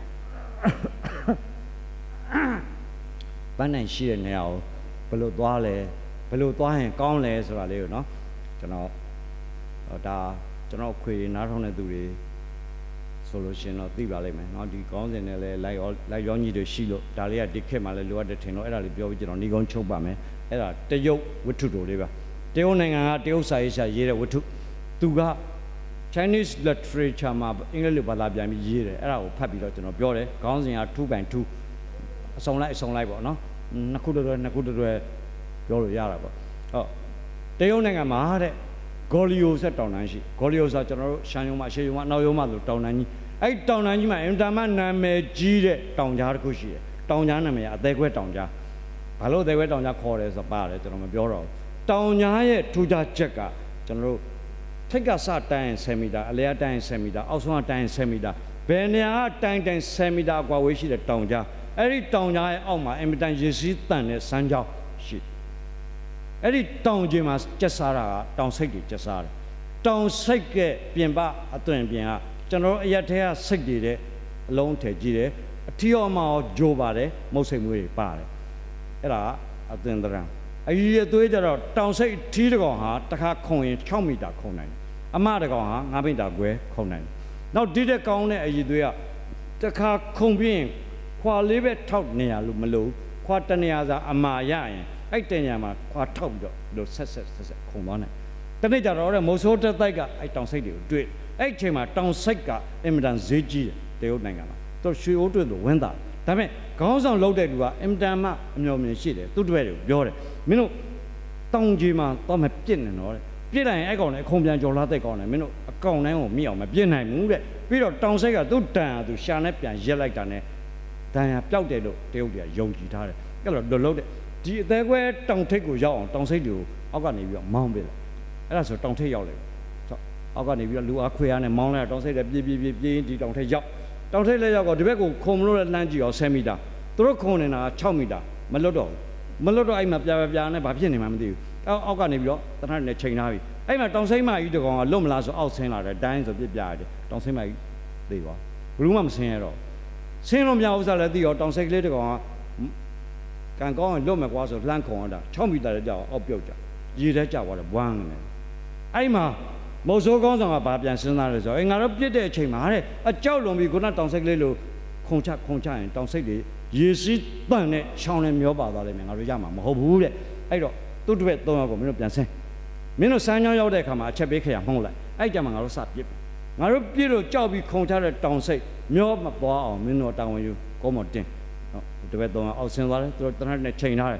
ပန်းနိုင်ရှိတဲ့နေရာကိုဘယ်လိုသွားလဲဘယ်လိုသွားရင်ကောင်းလဲဆိုတာလေးကိုနော်ကျွန်တော်ဒါကျွန်တော်ခွေနားထောင်တဲ့သူတွေဆိုလို့ရှင်တော့သိပါလိမ့်မယ်နော်ဒီကောင်းစဉ်နဲ့လဲလိုက်ရောညီတွေရှိလို့ဒါလေးကဒီခေတ်မှာလဲလိုအပ်တဲ့ထင်တော့အဲ့ဒါလေးပြောပြီးကျွန်တော်ညီကုန်းချုပ်ပါမယ်အဲ့ဒါတရုတ်ဝတ္ထုတို့လေးပါတရုတ်နိုင်ငံကတရုတ်စာရေးဆရာရေးတဲ့ဝတ္ထုသူက Chinese literature မှာအင်္ဂလိပ်လိုဘာသာပြန်ပြီးရေးတယ်အဲ့ဒါကိုဖတ်ပြီးတော့ကျွန်တော်ပြောတယ်ခေါင်းစဉ်က2 by 2အစုံလိုက်ပေါ့နော်နှစ်ခုတည်းပြောလို့ရတာပေါ့ဟုတ်တရုတ်နိုင်ငံမှာတဲ့ဂေါ်လီယိုဆက်တောင်တန်းရှိဂေါ်လီယိုဆိုကျွန်တော်တို့ရှမ်းရုံးမှာရှေးရုံးမှာနောက်ရုံးမှာဆိုတောင်တန်းကြီးအဲ့တောင်တန်းကြီးမှာအင်တာမနာမည်ကြီးတဲ့တောင်ကြားတစ်ခုရှိတယ်တောင်ကြားနာမည်ကအသေးခွဲတောင်ကြားဘာလို့အသေးခွဲတောင်ကြားခေါ်တယ်ဆိုပါတယ်ကျွန်တော်မပြောတော့ဘူးတောင်ကြားရဲ့ထူးခြားချက်ကကျွန်တော်တို့ထိတ်ကစတိုင်း10မီတာအလယ်တိုင်း10မီတာအောက်ဆုံးတိုင်း10မီတာဘယ်နေရာကတိုင်း10မီတာကွာဝေးရှိတဲ့တောင်ကြားအဲ့ဒီတောင်ကြားရဲ့အောက်မှာအင်မတန်ရေစီးတန်တဲ့စမ်းကြောင်းရှိအဲ့ဒီတောင်ကျင်းမှာကျက်စားတာကတောင်စိတ်တွေကျက်စားတယ်တောင်စိတ်ကပြင်ပအသွင်ပြင်ကကျွန်တော်အရက်ထဲကစိတ်တွေတဲ့အလုံးထည်ကြည့်တယ်အထီရောမအောင်ဂျိုးပါတယ်မုတ်စိတ်မွေးတွေပါတယ်အဲ့ဒါအသွင်တရံအကြီးအသွေးကြတော့တောင်စိတ်ထီးတကောင်ဟာတစ်ခါခုံရင်6မီတာခုံနိုင်တယ်အမတကောင်ဟာ9မီတာခွဲခုံနိုင်တယ်နောက်ဒီတဲ့ကောင်းတဲ့အကြီးအသွေးကတစ်ခါခုံပြီးရင်ခွာလေးပဲထောက်နေရလို့မလို့ခွာတနေရစာအမာရရင်အဲ့တနေရာမှာခွာထောက်ပြီးတော့လို့ဆက်ခုံသွားနိုင်တနေ့ကျတော့မိုးဆိုးတက်တိုက်ကအဲ့တောင်စိတ်တွေကိုတွေ့အဲ့ချိန်မှာတောင်စိတ်ကအင်မတန်ဈေးကြီးတယ်တရုတ်နိုင်ငံမှာသူရွှေအိုးတွေ့လို့ဝင်းတာဒါပေမဲ့ခေါင်းဆောင်လုပ်တဲ့လူကအင်မတန်မှအမျှော်မြင်ရှိတယ်သူ့တွဲတွေကိုပြောတယ်မင်းတို့တောင်ကြီးမှာတော့မပြစ်နေတော့တဲ့ပြစ်လိုက်ရင်အဲ့ကောင်လည်းအခုံပြန်ကြော်လာတဲ့ကောင်လည်းမင်းတို့အကောင်တိုင်းကိုမြည်အောင်မပြစ်နိုင်ဘူးတဲ့ပြီးတော့တောင်စိတ်ကသူ့တန်သူရှာနဲ့ပြန်ရက်လိုက်တာနဲ့တန်ရပျောက်တယ်လို့တရုတ်တွေကယုံကြည်ထားတယ်အဲ့တော့လွတ်တဲ့ဒီအသေးခွဲတောင်ထိပ်ကိုရောက်အောင်တောင်စိတ်တွေကိုအောက်ကနေပြီးတော့မောင်းပေးတယ်အဲ့ဒါဆိုတောင်ထိပ်ရောက်လေအောက်ကနေပြီးတော့လူအားခွေအားနဲ့မောင်းလိုက်တောင်စိတ်လည်းပြေးဒီတောင်ထိပ်ရောက်တောင်ထိပ်လည်းရောက်တော့ဒီဘက်ကိုခုံမလို့လှမ်းကြည့်အောင်10မီတာသူတို့ခုံနေတာ6မီတာမလွတ်တော့အဲ့မှာပြာနဲ့ဘာဖြစ်နေမှမသိဘူးအောက်ကနေပြီးတော့တနက်နဲ့ချိန်ထားပြီအဲ့မှာတောင်စိမ့်မကြီးတကောင်ကလွတ်မလားဆိုအောက်ဆင်းလာတယ်တိုင်းဆိုပြစ်ပြရတယ်တောင်စိမ့်မကြီးသိသွားဘယ်သူမှမဆင်းရတော့ဆင်းလို့မရဥစ္စာလည်းသိရောတောင်စိတ်ကလေးတကောင်ကကန်ကောင်းရင်လွတ်မယ်ကွာဆိုလှမ်းခုံရတာ6မီတာလည်းကြောက်အောက်ပြုတ်ကြရေထဲကျသွားတယ်ဝမ်းနေအဲ့မှာမုတ်ဆိုးကောင်းဆောင်ကဘာပြန်စဉ်းစားလဲဆိုတော့ငါတို့ပြစ်တဲ့အချိန်မှာတဲ့အကြောက်လွန်ပြီးခုနတောင်စိတ်ကလေးလိုခုံချရင်တောင်စိတ်တွေရေစီးပန့်နဲ့ချောင်းနဲ့မျောပါသွားလိမ့်မယ်ငါတို့ရမှာမဟုတ်ဘူးတဲ့အဲ့တော့သူ့တပည့်3ယောက်ကိုမင်းတို့ပြန်ဆင်းမင်းတို့စမ်းချောင်းရောက်တဲ့အခါမှာအချက်ပေးခရမှုန်းလိုက်အဲ့ကြမှာငါတို့စပြစ်ငါတို့ပြစ်လို့ကြောက်ပြီးခုံချတဲ့တောင်စိတ်မျောမပွားအောင်မင်းတို့တောင်းဝင်ယူကောမတင်တပည့်3ယောက်အောက်ဆင်းသွားတယ်သူတို့တနက်နဲ့ချိန်ထားတယ်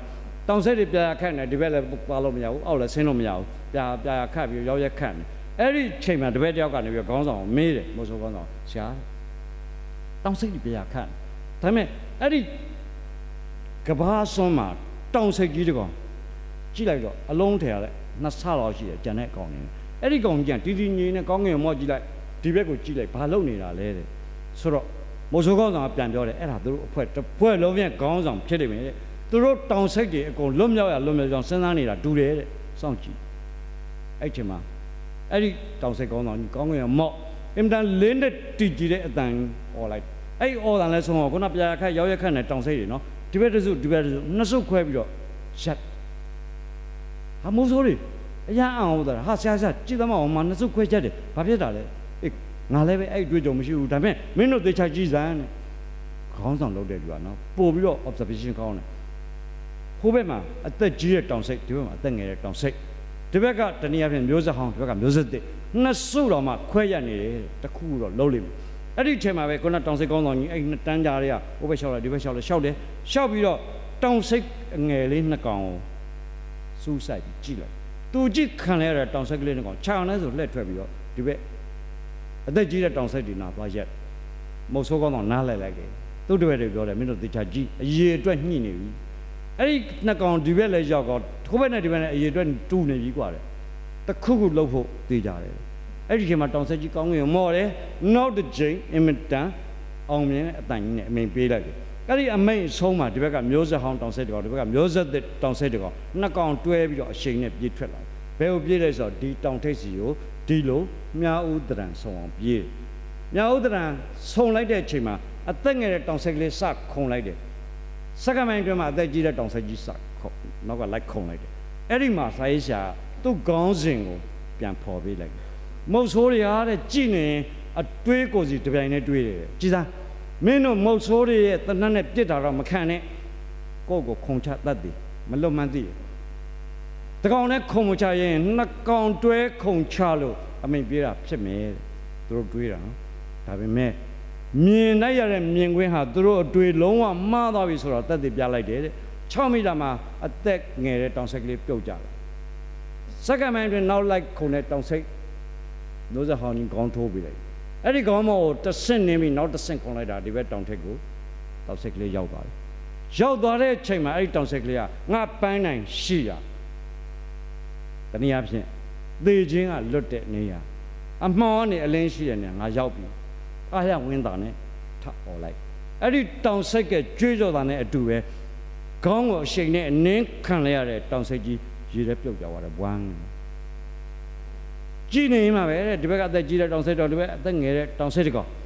တောင်စိတ်တွေပြာခတ်နေဒီဘက်လည်းပါလို့မရဘူးအောက်လည်းဆင်းလို့မရဘူးပြာခတ်ပြီးရောက်ရက်ခတ်နေအဲ့ဒီချိန်မှာတပည့်တယောက်ကနေပြီးခေါင်းဆောင်ကိုမေးတယ်မိုးဆိုးခေါင်းဆောင်ဆရာတောင်စိတ်တွေပြာခတ်ဒါပေမဲ့အဲ့ဒီကဘာစွန်းမှာတောင်စိတ်ကြီးတကောင်ကြည့်လိုက်တော့အလုံးထဲရတဲ့နှစ်ဆလောက်ရှိတယ်ကြံတဲ့ကောင်နေအဲ့ဒီကောင်ကြီးကတီတီငြိမ်နဲ့ကောင်းငင်မော့ကြည့်လိုက်ဒီဘက်ကိုကြည့်လိုက်ဘာလုပ်နေတာလဲတဲ့ဆိုတော့မိုးဆိုးခေါင်းဆောင်ကပြန်ပြောတယ်အဲ့ဒါသူတို့အဖွဲ့တစ်ဖွဲ့လုံးပြန်ခေါင်းဆောင်ဖြစ်နေပြီတဲ့သူတို့တောင်စိတ်တွေအကုန်လွတ်မြောက်ရလွတ်မြောက်ကြောင်းစဉ်းစားနေတာတူတယ်တဲ့စောင့်ကြည့်အဲ့ချိန်မှာအဲ့ဒီတောင်စိတ်ခေါင်းဆောင်ကြီးကောင်းငင်မော့အင်တန်လင်းတဲ့တီကြည့်တဲ့အတန်អော်လိုက်အဲ့អော်တန်လဲဆုံးတော့ခုနပြာခတ်ရောက်ရက်ခတ်နဲ့တောင်စိတ်တွေနော်ဒီဘက်တစ်စုဒီဘက်တစ်စုနှစ်စုခွဲပြီးတော့ရက်ဟာမိုးဆိုးတွေအရန်အောင်ဟုတ်တာဟာဆရာကြည့်သမောင်မှာနှစ်စုခွဲချက်တယ်ဘာဖြစ်တာလဲအေးငါလည်းပဲအဲ့တွေ့ကြုံမရှိဘူးဒါပေမဲ့မင်းတို့သေချာကြည့်စမ်းတဲ့ခေါင်းဆောင်လုပ်တဲ့လူကနော်ပို့ပြီးတော့ observation ကောင်းတယ်ဟိုဘက်မှာအသက်ကြီးတဲ့တောင်စိတ်ဒီဘက်မှာအသက်ငယ်တဲ့တောင်စိတ်ဒီဘက်ကတနည်းအားဖြင့်မျိုးဆက်ဟောင်းဒီဘက်ကမျိုးဆက်သစ်နှစ်စုတော်မှခွဲရနေတယ်တခုတော့လုံးလိမ့်မယ်အဲ့ဒီချိန်မှာပဲခုနတောင်စိတ်ကောင်းဆောင်ကြီးအဲ့နှစ်တန်းကြားတွေကဟိုဘက်လျှောက်လိုက်ဒီဘက်လျှောက်လိုက်လျှောက်တယ်လျှောက်ပြီးတော့တောင်စိတ်ငယ်လေးနှစ်ကောင်ကိုစူးစိုက်ပြီးကြည့်လိုက်သူကြည့်ခံရတဲ့တောင်စိတ်ကလေးနှစ်ကောင်ခြံလဲဆိုလှည့်ထွက်ပြီးတော့ဒီဘက်အသက်ကြီးတဲ့တောင်စိတ်တွေနာသွားရက်မုတ်ဆိုးကောင်းဆောင်နားလိုက်ခဲ့သူ့တပည့်တွေပြောတယ်မင်းတို့သေချာကြည့်အရေအတွက်ညှိနေပြီအဲ့ဒီနှစ်ကောင်ဒီဘက်လည်းရောက်တော့ထိုးဘက်နဲ့ဒီဘက်နဲ့အရေအတွက်တူနေပြီกว่าတယ်တခုခုလှုပ်ဖို့သိကြတယ်အဲ့ဒီချိန်မှာတောင်ဆက်ကြီးကောင်းငင်မော်တယ်နောက်တစ်ချိန်အင်မတန်အောင်မြင်တဲ့အတန်ကြီးနဲ့အမိန်ပေးလိုက်တယ်အဲ့ဒီအမိန်ဆုံးမှာဒီဘက်ကမျိုးဆက်ဟောင်းတောင်ဆက်တကောင်ဒီဘက်ကမျိုးဆက်သစ်တောင်ဆက်တကောင်နှစ်ကောင်တွဲပြီးတော့အရှိန်နဲ့ပြေးထွက်လာဘယ်ကိုပြေးလဲဆိုတော့ဒီတောင်ထိပ်စီကိုဒီလိုမြားဦးတရံဆုံးအောင်ပြေးမြားဦးတရံဆုံးလိုက်တဲ့အချိန်မှာအသက်ငယ်တဲ့တောင်ဆက်ကလေးစခုန်လိုက်တယ်စက္ကန့်အတွင်းမှာအသက်ကြီးတဲ့တောင်ဆက်ကြီးစခုန်နောက်ကလိုက်ခုန်လိုက်တယ်အဲ့ဒီမှာစာရေးဆရာသူ့ခေါင်းစဉ်ကိုပြန်ဖော်ပေးလိုက်မုတ်ဆိုးတွေဟာတဲ့ကြည့်နေအတွေးကိုစီတပြိုင်နဲ့တွေးတယ်ကြည်စားမင်းတို့မုတ်ဆိုးတွေရဲ့တနတ်နဲ့ပြစ်တာတော့မခံနဲ့ကိုယ့်ကိုခုံချတတ်တယ်မလွတ်မှန်းသိတကောင်နဲ့ခုံချရင်နှစ်ကောင်တွဲခုံချလို့အမိန်ပြေးတာဖြစ်မယ်သူတို့တွေးတာနော်ဒါပေမဲ့မြင်လိုက်ရတဲ့မြင်ကွင်းဟာသူတို့အတွေ့လုံးဝမှားသွားပြီဆိုတော့တက်တည်ပြလိုက်တယ်တဲ့6မိတာမှာအသက်ငယ်တဲ့တောင်ဆက်ကလေးပြုတ်ကြတယ်စက္ကန့်ပိုင်းတွင်နောက်လိုက်ခုန်တဲ့တောင်စိတ်လို့ဆိုဟောင်းကြီးခေါင်းထိုးပြီးလိုက်အဲ့ဒီခေါင်းမောကိုတစ်ဆင့်နင်းပြီးနောက်တစ်ဆင့်ခုန်လိုက်တာဒီဘက်တောင်ထိပ်ကိုတောင်စိတ်ကလေးရောက်သွားတယ်ရောက်သွားတဲ့အချိန်မှာအဲ့ဒီတောင်စိတ်ကလေးကငါပန်းနိုင်ရှိရတနည်းအားဖြင့်သေခြင်းကလွတ်တဲ့နေရာအမှောင်ကနေအလင်းရှိတဲ့နေရာငါရောက်ပြီအားရဝင်းတာနဲ့ထអော်လိုက်အဲ့ဒီတောင်စိတ်ကကြွေးကြော်တာနဲ့အတူပဲခေါင်းကိုအရှိန်နဲ့အနင်းခံလိုက်ရတဲ့တောင်စိတ်ကြီးရေထဲပြုတ်ကြသွားတယ်ဘွမ်းကြည့်နေမှာပဲဒီဘက်ကအသက်ကြီးတဲ့တောင်စိတ်တော်ဒီဘက်အသက်ငယ်တဲ့တောင်စိတ်တကောင်